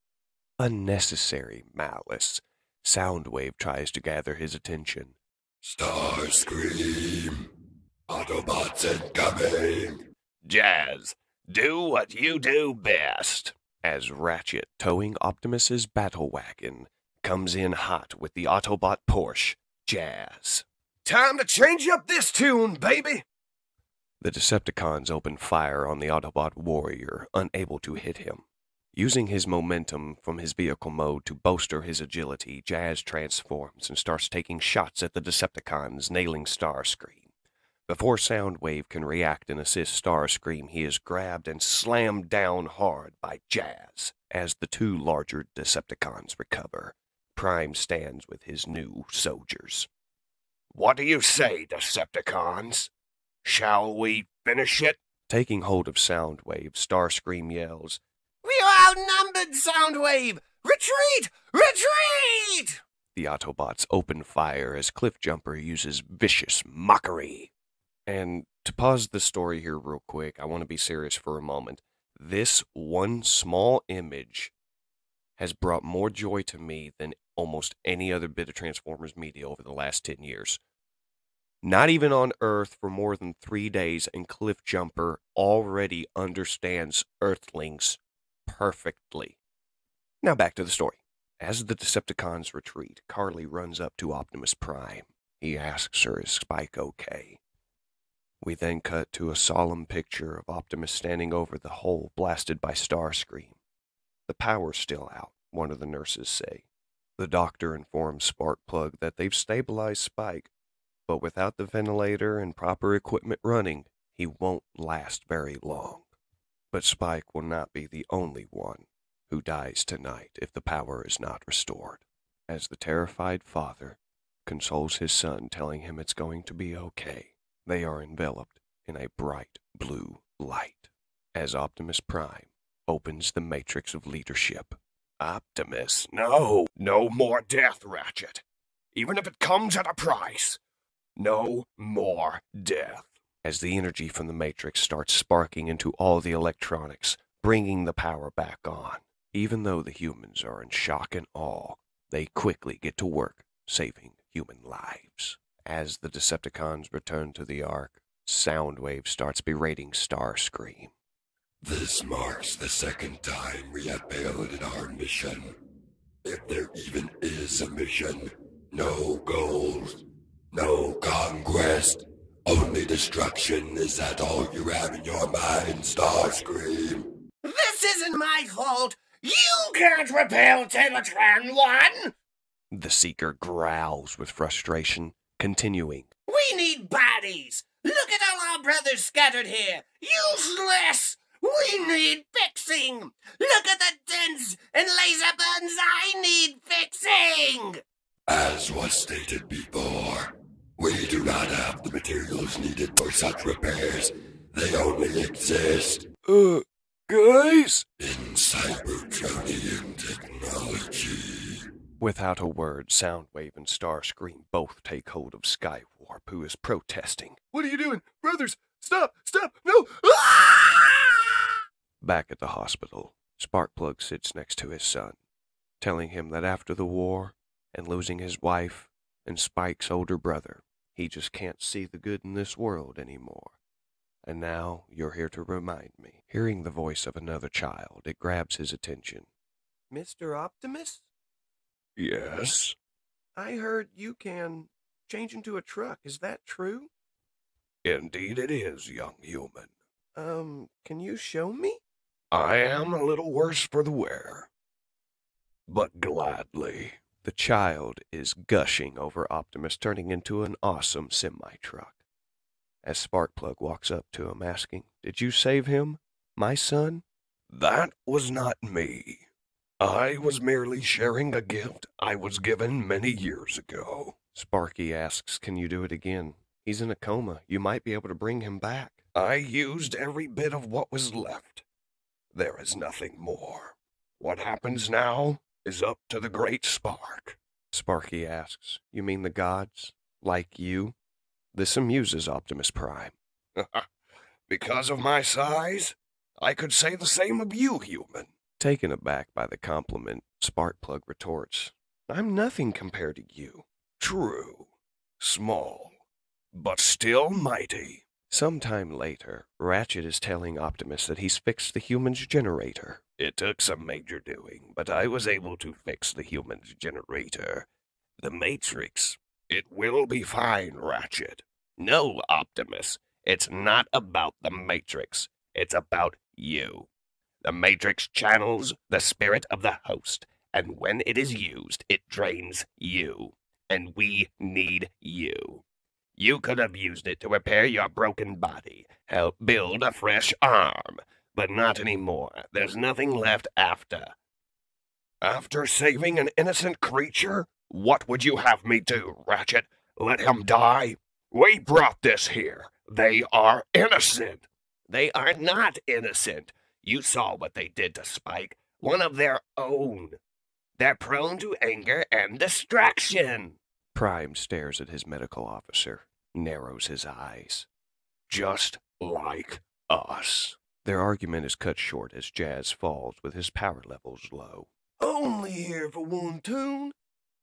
unnecessary malice, Soundwave tries to gather his attention. Starscream! Autobots incoming! Jazz, do what you do best! As Ratchet, towing Optimus's battle wagon, comes in hot with the Autobot Porsche, Jazz. Time to change up this tune, baby! The Decepticons open fire on the Autobot warrior, unable to hit him. Using his momentum from his vehicle mode to bolster his agility, Jazz transforms and starts taking shots at the Decepticons, nailing Starscream. Before Soundwave can react and assist Starscream, he is grabbed and slammed down hard by Jazz. As the two larger Decepticons recover, Prime stands with his new soldiers. What do you say, Decepticons? Shall we finish it? Taking hold of Soundwave, Starscream yells, We are outnumbered, Soundwave! Retreat! Retreat! The Autobots open fire as Cliffjumper uses vicious mockery. And to pause the story here real quick, I want to be serious for a moment. This one small image has brought more joy to me than almost any other bit of Transformers media over the last ten years. Not even on Earth for more than three days, and Cliffjumper already understands Earthlings perfectly. Now back to the story. As the Decepticons retreat, Carly runs up to Optimus Prime. He asks her, is Spike okay? We then cut to a solemn picture of Optimus standing over the hole blasted by Starscream. The power's still out, one of the nurses say. The doctor informs Sparkplug that they've stabilized Spike, but without the ventilator and proper equipment running, he won't last very long. But Spike will not be the only one who dies tonight if the power is not restored, as the terrified father consoles his son, telling him it's going to be okay. They are enveloped in a bright blue light, as Optimus Prime opens the matrix of leadership. Optimus, no, no more death, Ratchet. Even if it comes at a price. No more death. As the energy from the matrix starts sparking into all the electronics, bringing the power back on. Even though the humans are in shock and awe, they quickly get to work saving human lives. As the Decepticons return to the Ark, Soundwave starts berating Starscream. This marks the second time we have failed in our mission. If there even is a mission, no goals, no conquest, only destruction. Is that all you have in your mind, Starscream? This isn't my fault! You can't repel Teletran one! The Seeker growls with frustration, continuing. We need bodies! Look at all our brothers scattered here! Useless! We need fixing! Look at the dents and laser burns I need fixing! As was stated before, we do not have the materials needed for such repairs. They only exist. Uh, guys? In cyber technology. Without a word, Soundwave and Starscream both take hold of Skywarp, who is protesting. What are you doing? Brothers, stop, stop, no! Ah! Back at the hospital, Sparkplug sits next to his son, telling him that after the war and losing his wife and Spike's older brother, he just can't see the good in this world anymore. And now you're here to remind me. Hearing the voice of another child, it grabs his attention. Mister Optimus? Yes? I heard you can change into a truck. Is that true? Indeed it is, young human. Um, can you show me? I am a little worse for the wear, but gladly. The child is gushing over Optimus turning into an awesome semi-truck. As Sparkplug walks up to him asking, "Did you save him, my son?" That was not me. I was merely sharing a gift I was given many years ago. Sparky asks, "Can you do it again? He's in a coma. You might be able to bring him back." I used every bit of what was left. There is nothing more. What happens now is up to the Great Spark. Sparky asks, "You mean the gods? Like you?" This amuses Optimus Prime. Because of my size, I could say the same of you, human. Taken aback by the compliment, Sparkplug retorts, "I'm nothing compared to you." True. Small, but still mighty. Sometime later, Ratchet is telling Optimus that he's fixed the human's generator. It took some major doing, but I was able to fix the human's generator. The Matrix. It will be fine, Ratchet. No, Optimus. It's not about the Matrix. It's about you. The Matrix channels the spirit of the host, and when it is used, it drains you. And we need you. You could have used it to repair your broken body, help build a fresh arm, but not anymore. There's nothing left after. After saving an innocent creature? What would you have me do, Ratchet? Let him die? We brought this here. They are innocent. They are not innocent. You saw what they did to Spike, one of their own. They're prone to anger and distraction. Prime stares at his medical officer, narrows his eyes. Just like us. Their argument is cut short as Jazz falls with his power levels low. Only here for one tune?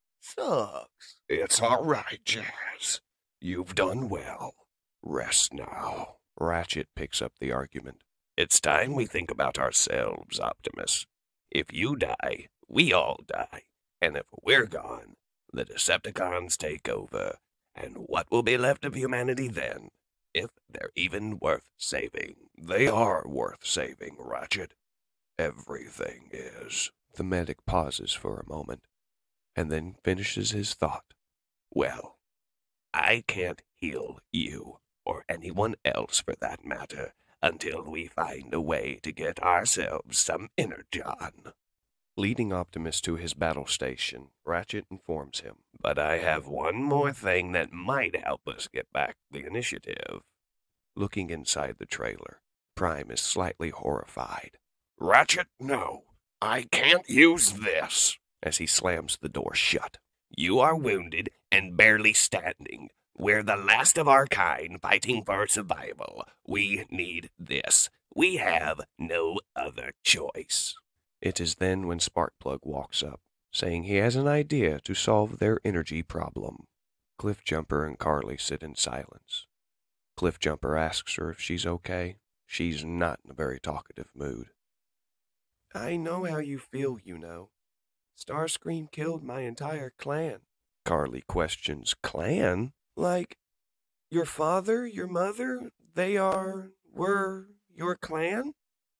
Sucks. It's all right, Jazz. You've done well. Rest now. Ratchet picks up the argument. It's time we think about ourselves, Optimus. If you die, we all die. And if we're gone, the Decepticons take over. And what will be left of humanity then? If they're even worth saving. They are worth saving, Ratchet. Everything is. The medic pauses for a moment, and then finishes his thought. Well, I can't heal you, or anyone else for that matter, until we find a way to get ourselves some energon. Leading Optimus to his battle station, Ratchet informs him. But I have one more thing that might help us get back the initiative. Looking inside the trailer, Prime is slightly horrified. Ratchet, no. I can't use this. As he slams the door shut. You are wounded and barely standing. We're the last of our kind fighting for survival. We need this. We have no other choice. It is then when Sparkplug walks up, saying he has an idea to solve their energy problem. Cliffjumper and Carly sit in silence. Cliffjumper asks her if she's okay. She's not in a very talkative mood. "I know how you feel, you know. Starscream killed my entire clan." Carly questions, "Clan? Like, your father, your mother, they are, were your clan?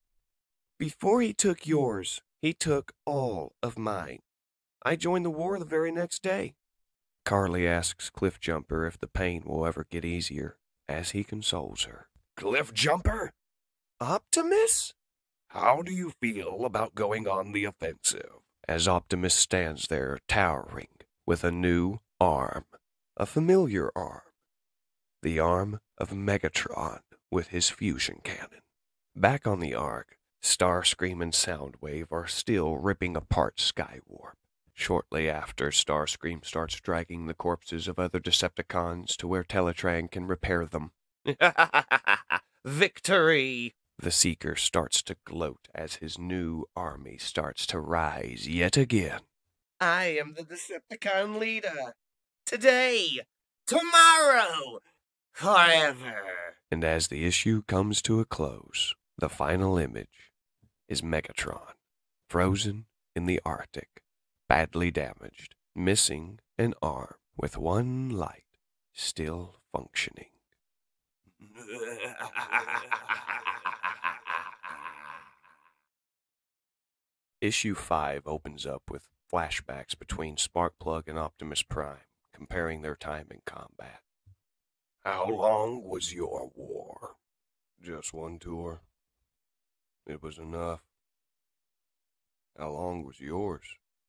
Before he took yours, he took all of mine. I joined the war the very next day." Carly asks Cliffjumper if the pain will ever get easier, as he consoles her. Cliffjumper? "Optimus?" How do you feel about going on the offensive? As Optimus stands there towering with a new arm, a familiar arm, the arm of Megatron with his fusion cannon. Back on the Ark, Starscream and Soundwave are still ripping apart Skywarp. Shortly after, Starscream starts dragging the corpses of other Decepticons to where Teletran can repair them. Victory! The Seeker starts to gloat as his new army starts to rise yet again. I am the Decepticon leader. Today, tomorrow, forever. And as the issue comes to a close, the final image is Megatron, frozen in the Arctic, badly damaged, missing an arm, with one light still functioning. Issue five opens up with flashbacks between Sparkplug and Optimus Prime, comparing their time in combat. How long was your war? Just one tour. It was enough. How long was yours?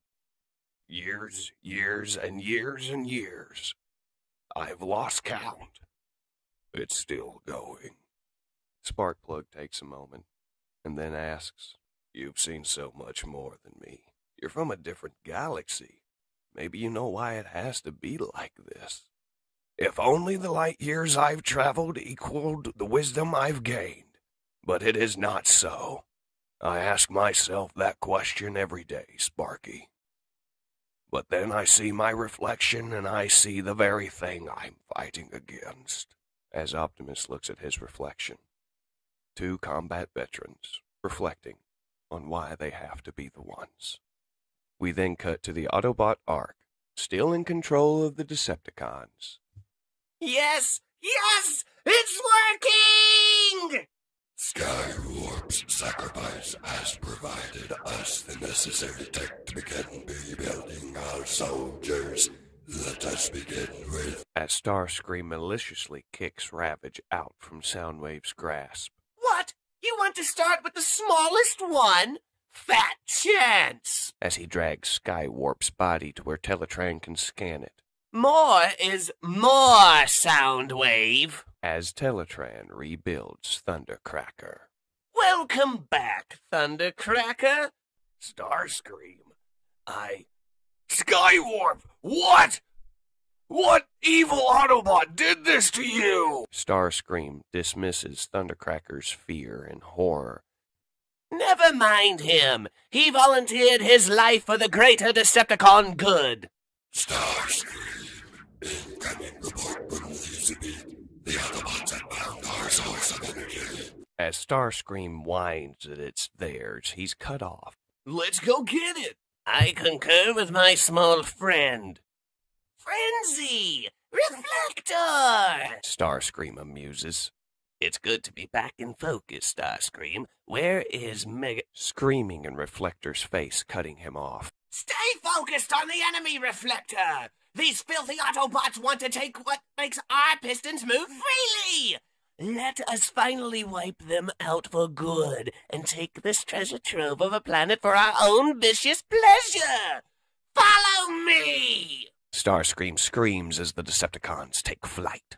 Years, years, and years and years. I've lost count. It's still going. Sparkplug takes a moment, and then asks, You've seen so much more than me. You're from a different galaxy. Maybe you know why it has to be like this. If only the light years I've traveled equaled the wisdom I've gained. But it is not so. I ask myself that question every day, Sparky. But then I see my reflection and I see the very thing I'm fighting against. As Optimus looks at his reflection, two combat veterans reflecting on why they have to be the ones. We then cut to the Autobot Ark, still in control of the Decepticons. Yes! Yes! It's working! Skywarp's sacrifice has provided us the necessary tech to begin rebuilding our soldiers. Let us begin with... As Starscream maliciously kicks Ravage out from Soundwave's grasp. What? You want to start with the smallest one? Fat chance! As he drags Skywarp's body to where Teletran can scan it. More is more, Soundwave. As Teletran rebuilds Thundercracker. Welcome back, Thundercracker. Starscream, I... Skywarp! What? What evil Autobot did this to you? Starscream dismisses Thundercracker's fear and horror. Never mind him. He volunteered his life for the greater Decepticon good. Starscream, incoming report from the Z B. The Autobots have found our source of energy. As Starscream whines that it's theirs, he's cut off. Let's go get it. I concur with my small friend. Frenzy! Reflector! Starscream amuses. It's good to be back in focus, Starscream. Where is Mega... Screaming in Reflector's face, cutting him off. Stay focused on the enemy, Reflector! These filthy Autobots want to take what makes our pistons move freely! Let us finally wipe them out for good and take this treasure trove of a planet for our own vicious pleasure! Follow me! Starscream screams as the Decepticons take flight.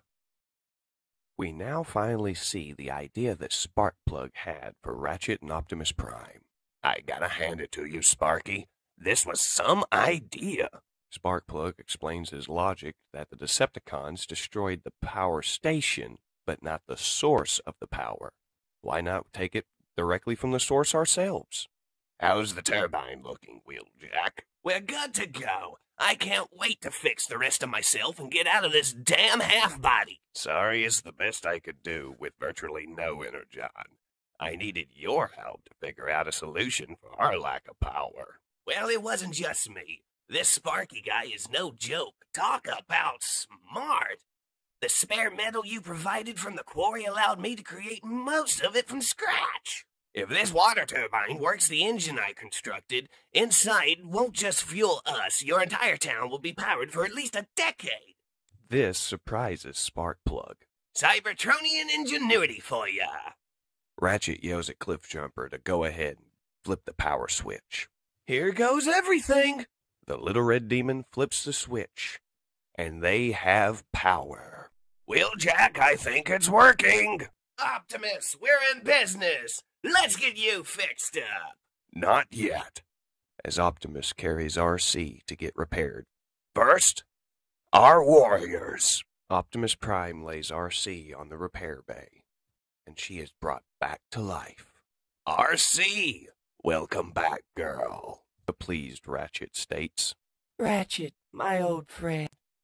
We now finally see the idea that Sparkplug had for Ratchet and Optimus Prime. I gotta hand it to you, Sparky. This was some idea. Sparkplug explains his logic that the Decepticons destroyed the power station, but not the source of the power. Why not take it directly from the source ourselves? How's the turbine looking, Wheeljack? We're good to go. I can't wait to fix the rest of myself and get out of this damn half-body. Sorry is the best I could do with virtually no energon. I needed your help to figure out a solution for our lack of power. Well, it wasn't just me. This Sparky guy is no joke. Talk about smart. The spare metal you provided from the quarry allowed me to create most of it from scratch. If this water turbine works the engine I constructed, inside won't just fuel us. Your entire town will be powered for at least a decade. This surprises Sparkplug. Cybertronian ingenuity for ya. Ratchet yells at Cliffjumper to go ahead and flip the power switch. Here goes everything. The little red demon flips the switch, and they have power. Wheeljack, I think it's working. Optimus, we're in business. Let's get you fixed up. Not yet. As Optimus carries R C to get repaired. First, our warriors. Optimus Prime lays R C on the repair bay, and she is brought back to life. R C, welcome back, girl. The pleased Ratchet states. Ratchet, my old friend.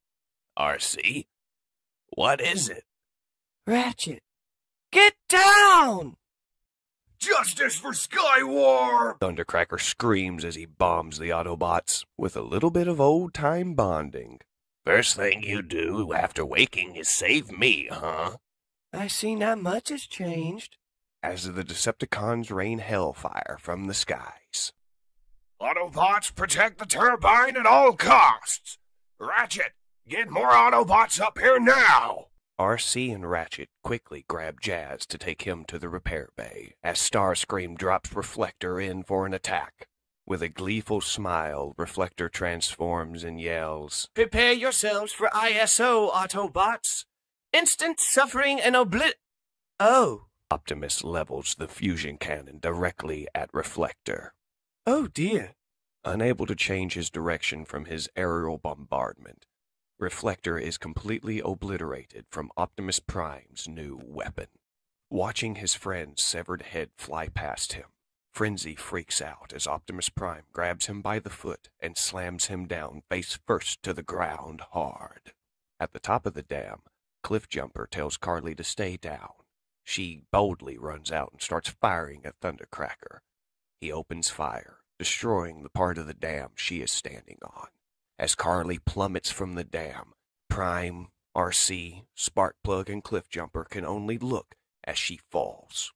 R C, what is it? Ratchet, get down! Justice for Skywar! Thundercracker screams as he bombs the Autobots with a little bit of old-time bonding. First thing you do after waking is save me, huh? I see not much has changed. As the Decepticons rain hellfire from the skies. Autobots protect the turbine at all costs! Ratchet, get more Autobots up here now! R C and Ratchet quickly grab Jazz to take him to the repair bay, as Starscream drops Reflector in for an attack. With a gleeful smile, Reflector transforms and yells, Prepare yourselves for I S O, Autobots! Instant suffering and oblit... Oh. Optimus levels the fusion cannon directly at Reflector. Oh dear. Unable to change his direction from his aerial bombardment, Reflector is completely obliterated from Optimus Prime's new weapon. Watching his friend's severed head fly past him, Frenzy freaks out as Optimus Prime grabs him by the foot and slams him down face first to the ground hard. At the top of the dam, Cliffjumper tells Carly to stay down. She boldly runs out and starts firing at Thundercracker. He opens fire, destroying the part of the dam she is standing on. As Carly plummets from the dam, Prime, R C, Sparkplug, and Cliffjumper can only look as she falls.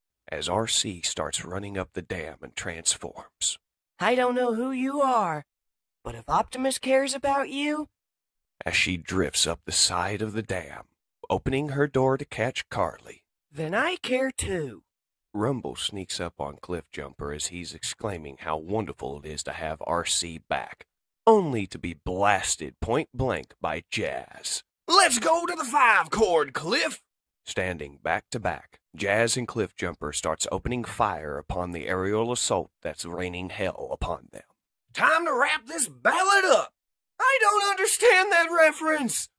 As R C starts running up the dam and transforms. I don't know who you are, but if Optimus cares about you... As she drifts up the side of the dam, opening her door to catch Carly. Then I care too. Rumble sneaks up on Cliffjumper as he's exclaiming how wonderful it is to have R C back, only to be blasted point blank by Jazz. Let's go to the five chord, Cliff! Standing back to back, Jazz and Cliffjumper starts opening fire upon the aerial assault that's raining hell upon them. Time to wrap this ballad up! I don't understand that reference!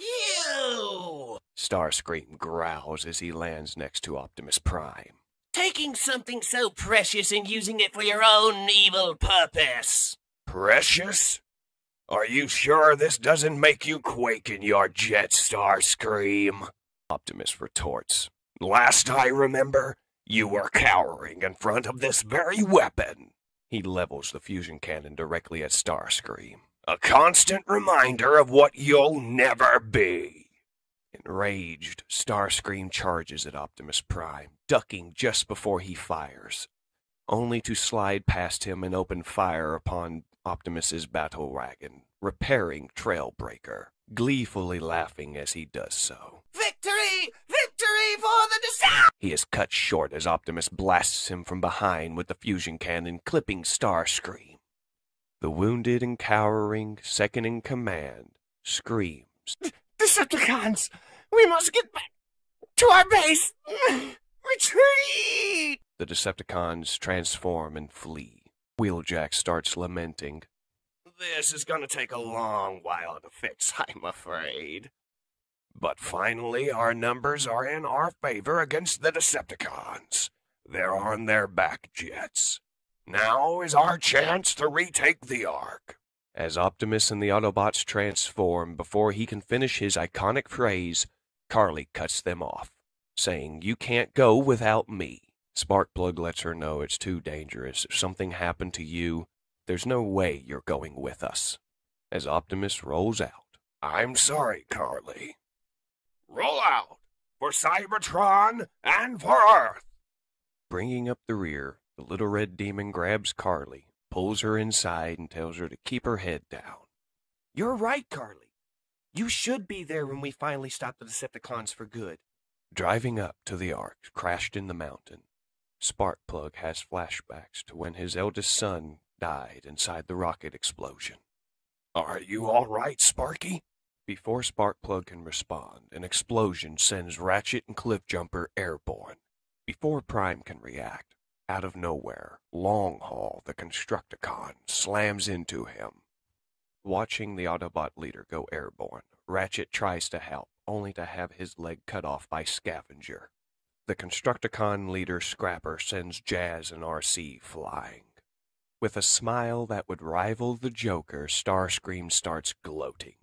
You! Starscream growls as he lands next to Optimus Prime. Taking something so precious and using it for your own evil purpose. Precious? Are you sure this doesn't make you quake in your jet, Starscream? Optimus retorts. Last I remember, you were cowering in front of this very weapon. He levels the fusion cannon directly at Starscream. A constant reminder of what you'll never be. Enraged, Starscream charges at Optimus Prime, ducking just before he fires, only to slide past him and open fire upon Optimus's battle wagon, repairing Trailbreaker, gleefully laughing as he does so. Victory! Victory for the Decepticons! He is cut short as Optimus blasts him from behind with the fusion cannon, clipping Starscream. The wounded and cowering second-in-command screams. Decepticons! We must get back to our base! Retreat! The Decepticons transform and flee. Wheeljack starts lamenting. This is gonna take a long while to fix, I'm afraid. But finally, our numbers are in our favor against the Decepticons. They're on their back jets. Now is our chance to retake the Ark. As Optimus and the Autobots transform before he can finish his iconic phrase, Carly cuts them off, saying, "You can't go without me." Sparkplug lets her know it's too dangerous. If something happened to you, there's no way you're going with us. As Optimus rolls out. I'm sorry, Carly. Roll out for Cybertron and for Earth. Bringing up the rear, the little red demon grabs Carly, pulls her inside, and tells her to keep her head down. You're right, Carly. You should be there when we finally stop the Decepticons for good. Driving up to the Ark, crashed in the mountain, Sparkplug has flashbacks to when his eldest son died inside the rocket explosion. Are you all right, Sparky? Before Sparkplug can respond, an explosion sends Ratchet and Cliffjumper airborne. Before Prime can react, out of nowhere, Longhaul, the Constructicon, slams into him. Watching the Autobot leader go airborne, Ratchet tries to help, only to have his leg cut off by Scavenger. The Constructicon leader Scrapper sends Jazz and R C flying. With a smile that would rival the Joker, Starscream starts gloating.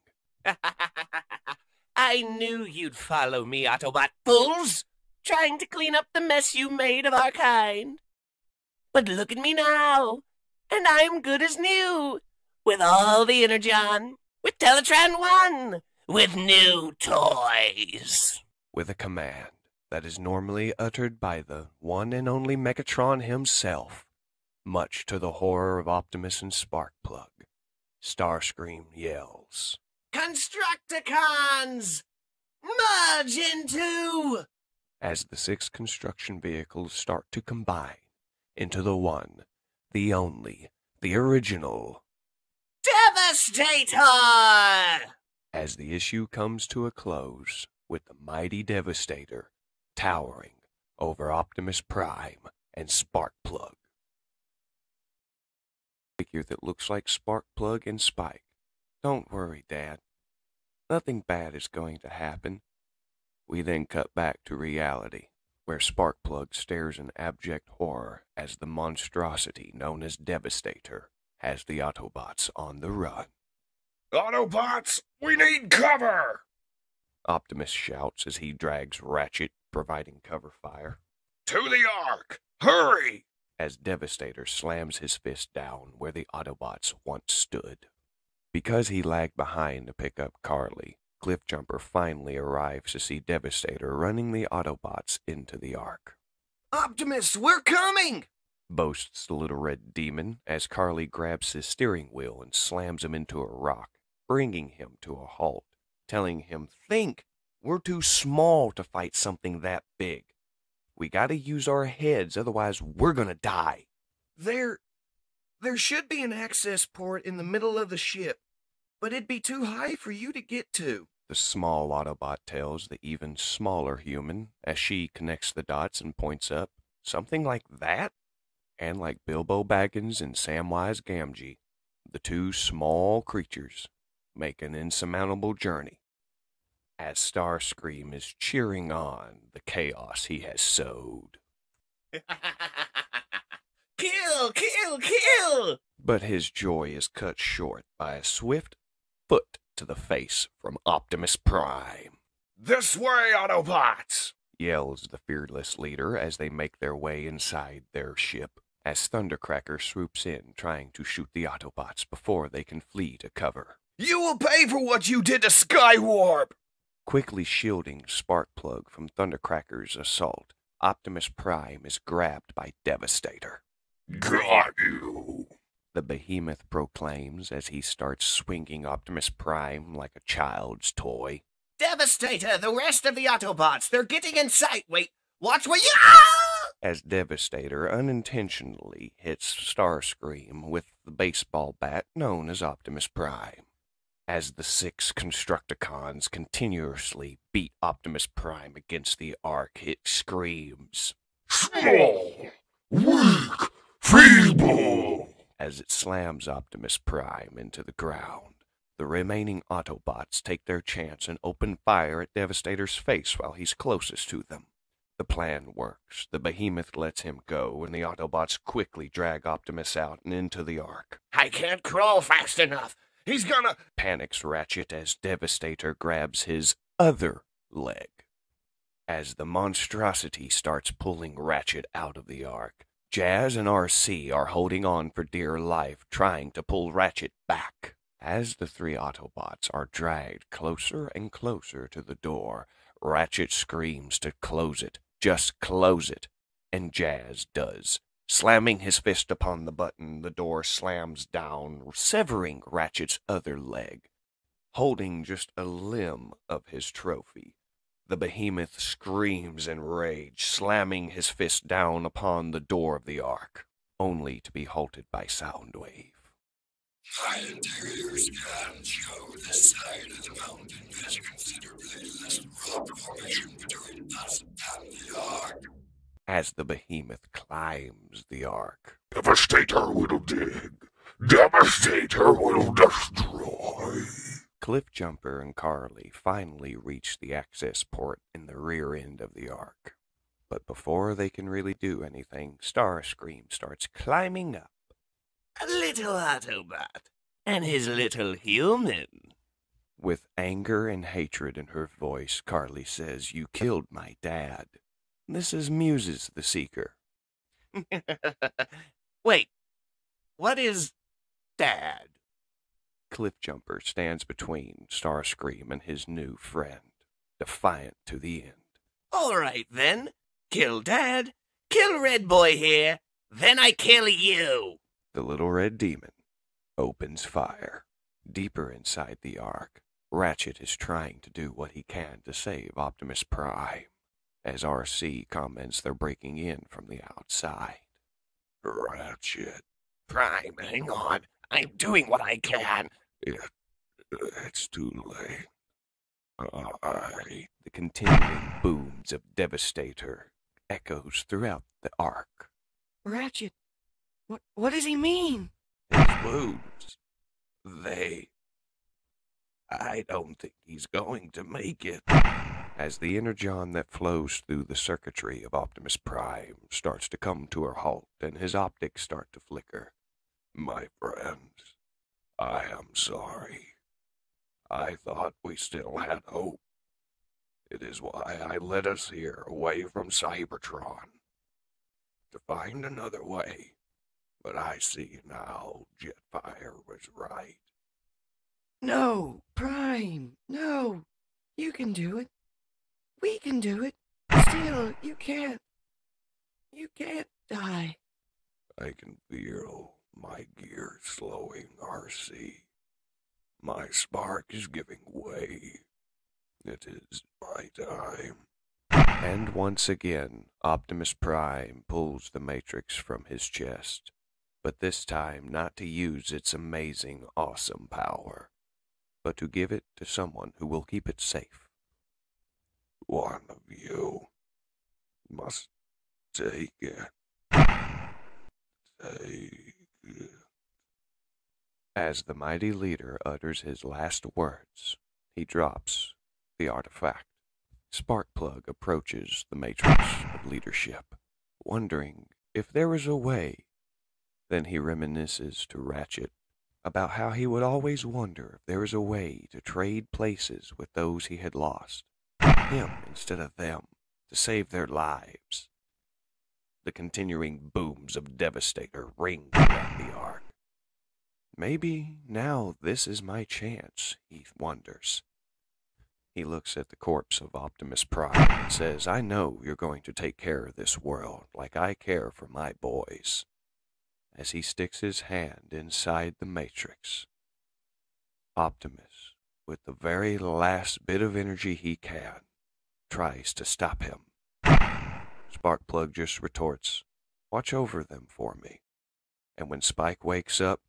I knew you'd follow me, Autobot fools! Trying to clean up the mess you made of our kind. But look at me now, and I'm good as new. With all the Energon, with Teletran one, with new toys. With a command that is normally uttered by the one and only Megatron himself, much to the horror of Optimus and Sparkplug, Starscream yells, Constructicons! Merge into... as the six construction vehicles start to combine into the one, the only, the original Devastator! As the issue comes to a close with the mighty Devastator towering over Optimus Prime and Sparkplug. Figure that looks like Sparkplug and Spike. Don't worry, Dad. Nothing bad is going to happen. We then cut back to reality, where Sparkplug stares in abject horror as the monstrosity known as Devastator has the Autobots on the run. Autobots, we need cover! Optimus shouts as he drags Ratchet, providing cover fire. To the Ark! Hurry! As Devastator slams his fist down where the Autobots once stood. Because he lagged behind to pick up Carly, Cliffjumper finally arrives to see Devastator running the Autobots into the Ark. Optimus, we're coming! Boasts the little red demon as Carly grabs his steering wheel and slams him into a rock, bringing him to a halt, telling him, "Think, we're too small to fight something that big. We gotta use our heads, otherwise we're gonna die." There, there should be an access port in the middle of the ship, but it'd be too high for you to get to. The small Autobot tells the even smaller human as she connects the dots and points up. Something like that? And like Bilbo Baggins and Samwise Gamgee, the two small creatures make an insurmountable journey as Starscream is cheering on the chaos he has sowed. Kill, kill, kill! But his joy is cut short by a swift foot to the face from Optimus Prime. This way, Autobots! Yells the fearless leader as they make their way inside their ship, as Thundercracker swoops in trying to shoot the Autobots before they can flee to cover. You will pay for what you did to Skywarp! Quickly shielding Sparkplug from Thundercracker's assault, Optimus Prime is grabbed by Devastator. Got you! The behemoth proclaims as he starts swinging Optimus Prime like a child's toy. Devastator, the rest of the Autobots, they're getting in sight. Wait, watch where you... As Devastator unintentionally hits Starscream with the baseball bat known as Optimus Prime. As the six Constructicons continuously beat Optimus Prime against the Ark, it screams, Small, weak, feeble! As it slams Optimus Prime into the ground. The remaining Autobots take their chance and open fire at Devastator's face while he's closest to them. The plan works. The behemoth lets him go, and the Autobots quickly drag Optimus out and into the Ark. I can't crawl fast enough. He's gonna... Panics Ratchet as Devastator grabs his other leg. As the monstrosity starts pulling Ratchet out of the Ark, Jazz and R C are holding on for dear life, trying to pull Ratchet back. As the three Autobots are dragged closer and closer to the door, Ratchet screams to close it. Just close it. And Jazz does. Slamming his fist upon the button, the door slams down, severing Ratchet's other leg. Holding just a limb of his trophy, the behemoth screams in rage, slamming his fist down upon the door of the Ark, only to be halted by Soundwave. My interior scans show this side of the mountain has considerably less rock formation between us and the Ark. as the behemoth climbs the arc. Devastator will dig. Devastator will destroy. Cliffjumper and Carly finally reach the access port in the rear end of the arc. But before they can really do anything, Starscream starts climbing up. A little Autobot and his little human. With anger and hatred in her voice, Carly says, "You killed my dad." This amuses the Seeker. Wait, what is Dad? Cliffjumper stands between Starscream and his new friend, defiant to the end. All right, then. Kill Dad, kill Red Boy here, then I kill you. The little red demon opens fire. Deeper inside the arc, Ratchet is trying to do what he can to save Optimus Prime, as R C comments they're breaking in from the outside. Ratchet. Prime, hang on. I'm doing what I can. It, it's too late. I... The continuing booms of Devastator echoes throughout the arc. Ratchet, what, what does he mean? His wounds, they... I don't think he's going to make it. As the energon that flows through the circuitry of Optimus Prime starts to come to a halt and his optics start to flicker. My friends, I am sorry. I thought we still had hope. It is why I led us here away from Cybertron, to find another way. But I see now Jetfire was right. No, Prime, no. You can do it. We can do it. Still, you can't. You can't die. I can feel my gears slowing, R C. My spark is giving way. It is my time. And once again, Optimus Prime pulls the Matrix from his chest, but this time not to use its amazing, awesome power, but to give it to someone who will keep it safe. One of you must take it. Take it. As the mighty leader utters his last words, he drops the artifact. Sparkplug approaches the matrix of leadership, wondering if there was a way. Then he reminisces to Ratchet about how he would always wonder if there was a way to trade places with those he had lost, him instead of them, to save their lives. The continuing booms of Devastator ring throughout the arc. Maybe now this is my chance, he wonders. He looks at the corpse of Optimus Prime and says, I know you're going to take care of this world like I care for my boys. As he sticks his hand inside the Matrix, Optimus, with the very last bit of energy he can, tries to stop him. Sparkplug just retorts, watch over them for me. And when Spike wakes up,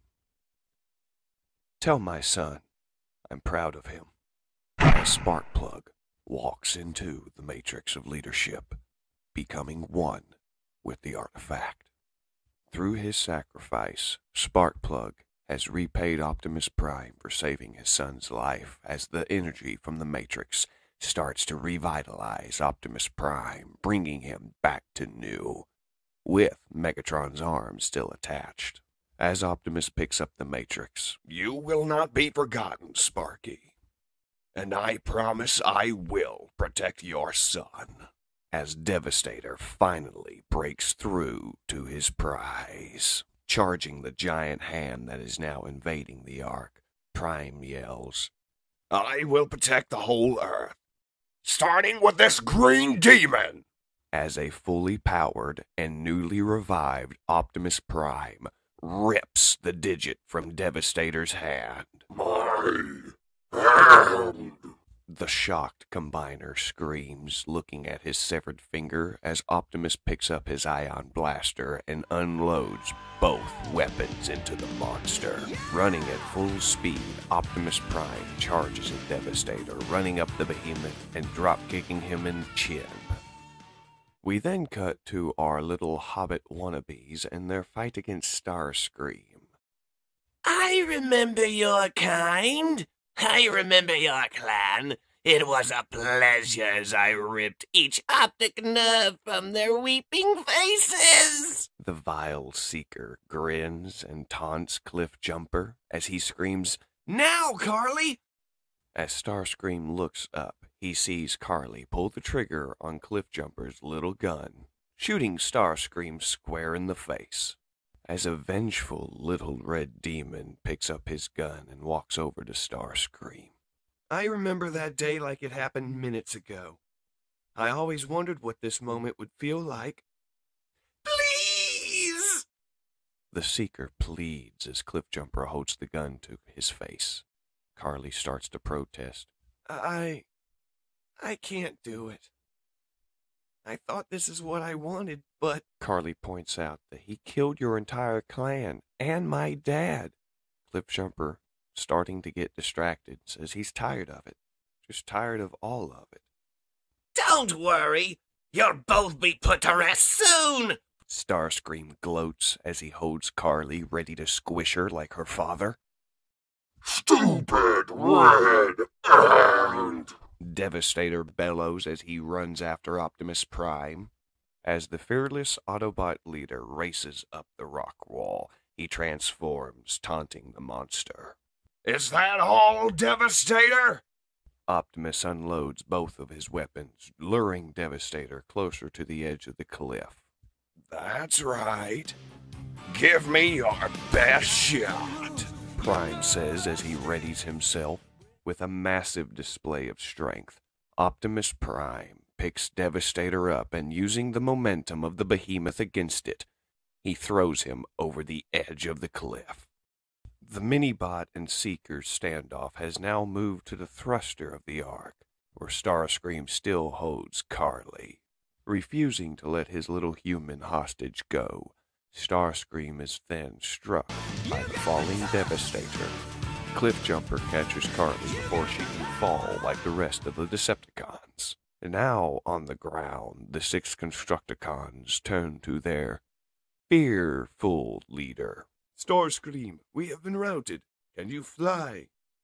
tell my son I'm proud of him. As Sparkplug walks into the matrix of leadership, becoming one with the artifact. Through his sacrifice, Sparkplug has repaid Optimus Prime for saving his son's life as the energy from the matrix starts to revitalize Optimus Prime, bringing him back to new, with Megatron's arms still attached. As Optimus picks up the matrix, You will not be forgotten, Sparky. And I promise I will protect your son. As Devastator finally breaks through to his prize, charging the giant hand that is now invading the Ark, Prime yells, I will protect the whole Earth, starting with this green demon! As a fully powered and newly revived Optimus Prime rips the digit from Devastator's hand. My hand! The shocked Combiner screams, looking at his severed finger as Optimus picks up his ion blaster and unloads both weapons into the monster. Running at full speed, Optimus Prime charges at Devastator, running up the behemoth and drop-kicking him in the chin. We then cut to our little hobbit wannabes and their fight against Starscream. I remember your kind. I remember your clan. It was a pleasure as I ripped each optic nerve from their weeping faces. The vile seeker grins and taunts Cliffjumper as he screams, "Now, Carly!" As Starscream looks up, he sees Carly pull the trigger on Cliffjumper's little gun, shooting Starscream square in the face. As a vengeful little red demon picks up his gun and walks over to Starscream. I remember that day like it happened minutes ago. I always wondered what this moment would feel like. Please! The Seeker pleads as Cliffjumper holds the gun to his face. Carly starts to protest. I... I can't do it. I thought this is what I wanted, but... Carly points out that he killed your entire clan and my dad. Cliffjumper, starting to get distracted, says he's tired of it. Just tired of all of it. Don't worry. You'll both be put to rest soon. Starscream gloats as he holds Carly ready to squish her like her father. Stupid red ant! Devastator bellows as he runs after Optimus Prime. As the fearless Autobot leader races up the rock wall, he transforms, taunting the monster. Is that all, Devastator? Optimus unloads both of his weapons, luring Devastator closer to the edge of the cliff. That's right. Give me your best shot, Prime says as he readies himself. With a massive display of strength, Optimus Prime picks Devastator up and, using the momentum of the behemoth against it, he throws him over the edge of the cliff. The Minibot and Seeker standoff has now moved to the thruster of the Ark, where Starscream still holds Carly. Refusing to let his little human hostage go, Starscream is then struck by the falling Devastator. Cliffjumper catches Carly before she can fall like the rest of the Decepticons. Now on the ground, the six Constructicons turn to their fearful leader. Starscream, we have been routed. Can you fly?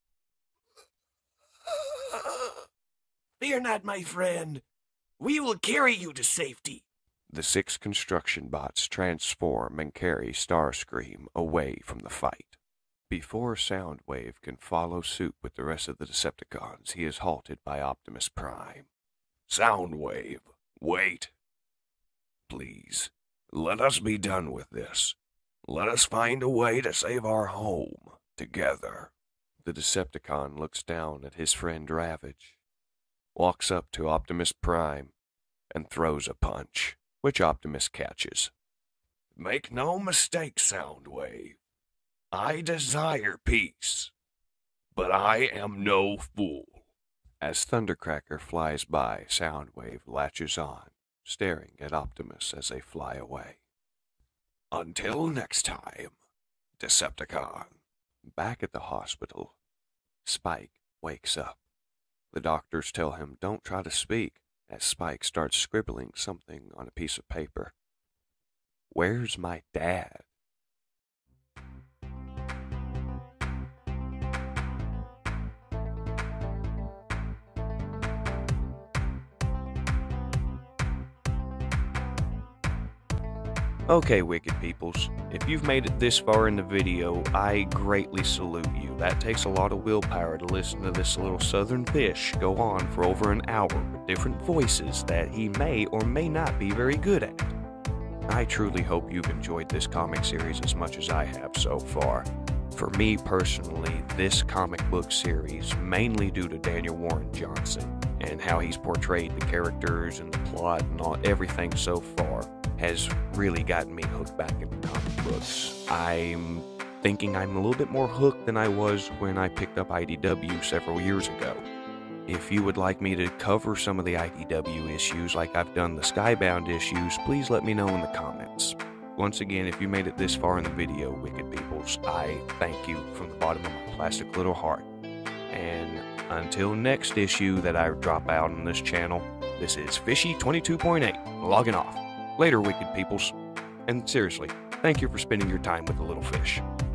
Fear not, my friend. We will carry you to safety. The six construction bots transform and carry Starscream away from the fight. Before Soundwave can follow suit with the rest of the Decepticons, he is halted by Optimus Prime. Soundwave, wait. Please, let us be done with this. Let us find a way to save our home together. The Decepticon looks down at his friend Ravage, walks up to Optimus Prime, and throws a punch, which Optimus catches. Make no mistake, Soundwave. I desire peace, but I am no fool. As Thundercracker flies by, Soundwave latches on, staring at Optimus as they fly away. Until next time, Decepticon. Back at the hospital, Spike wakes up. The doctors tell him don't try to speak, as Spike starts scribbling something on a piece of paper. Where's my dad? Okay, Wicked Peoples, if you've made it this far in the video, I greatly salute you. That takes a lot of willpower to listen to this little southern fish go on for over an hour with different voices that he may or may not be very good at. I truly hope you've enjoyed this comic series as much as I have so far. For me personally, this comic book series, mainly due to Daniel Warren Johnson and how he's portrayed the characters and the plot and all, everything so far, has really gotten me hooked back into comic books. I'm thinking I'm a little bit more hooked than I was when I picked up I D W several years ago. If you would like me to cover some of the I D W issues like I've done the Skybound issues, please let me know in the comments. Once again, if you made it this far in the video, Wicked Peoples, I thank you from the bottom of my plastic little heart. And until next issue that I drop out on this channel, This is Fishy twenty-two point eight, logging off. Later, wicked peoples. And seriously, thank you for spending your time with the little fish.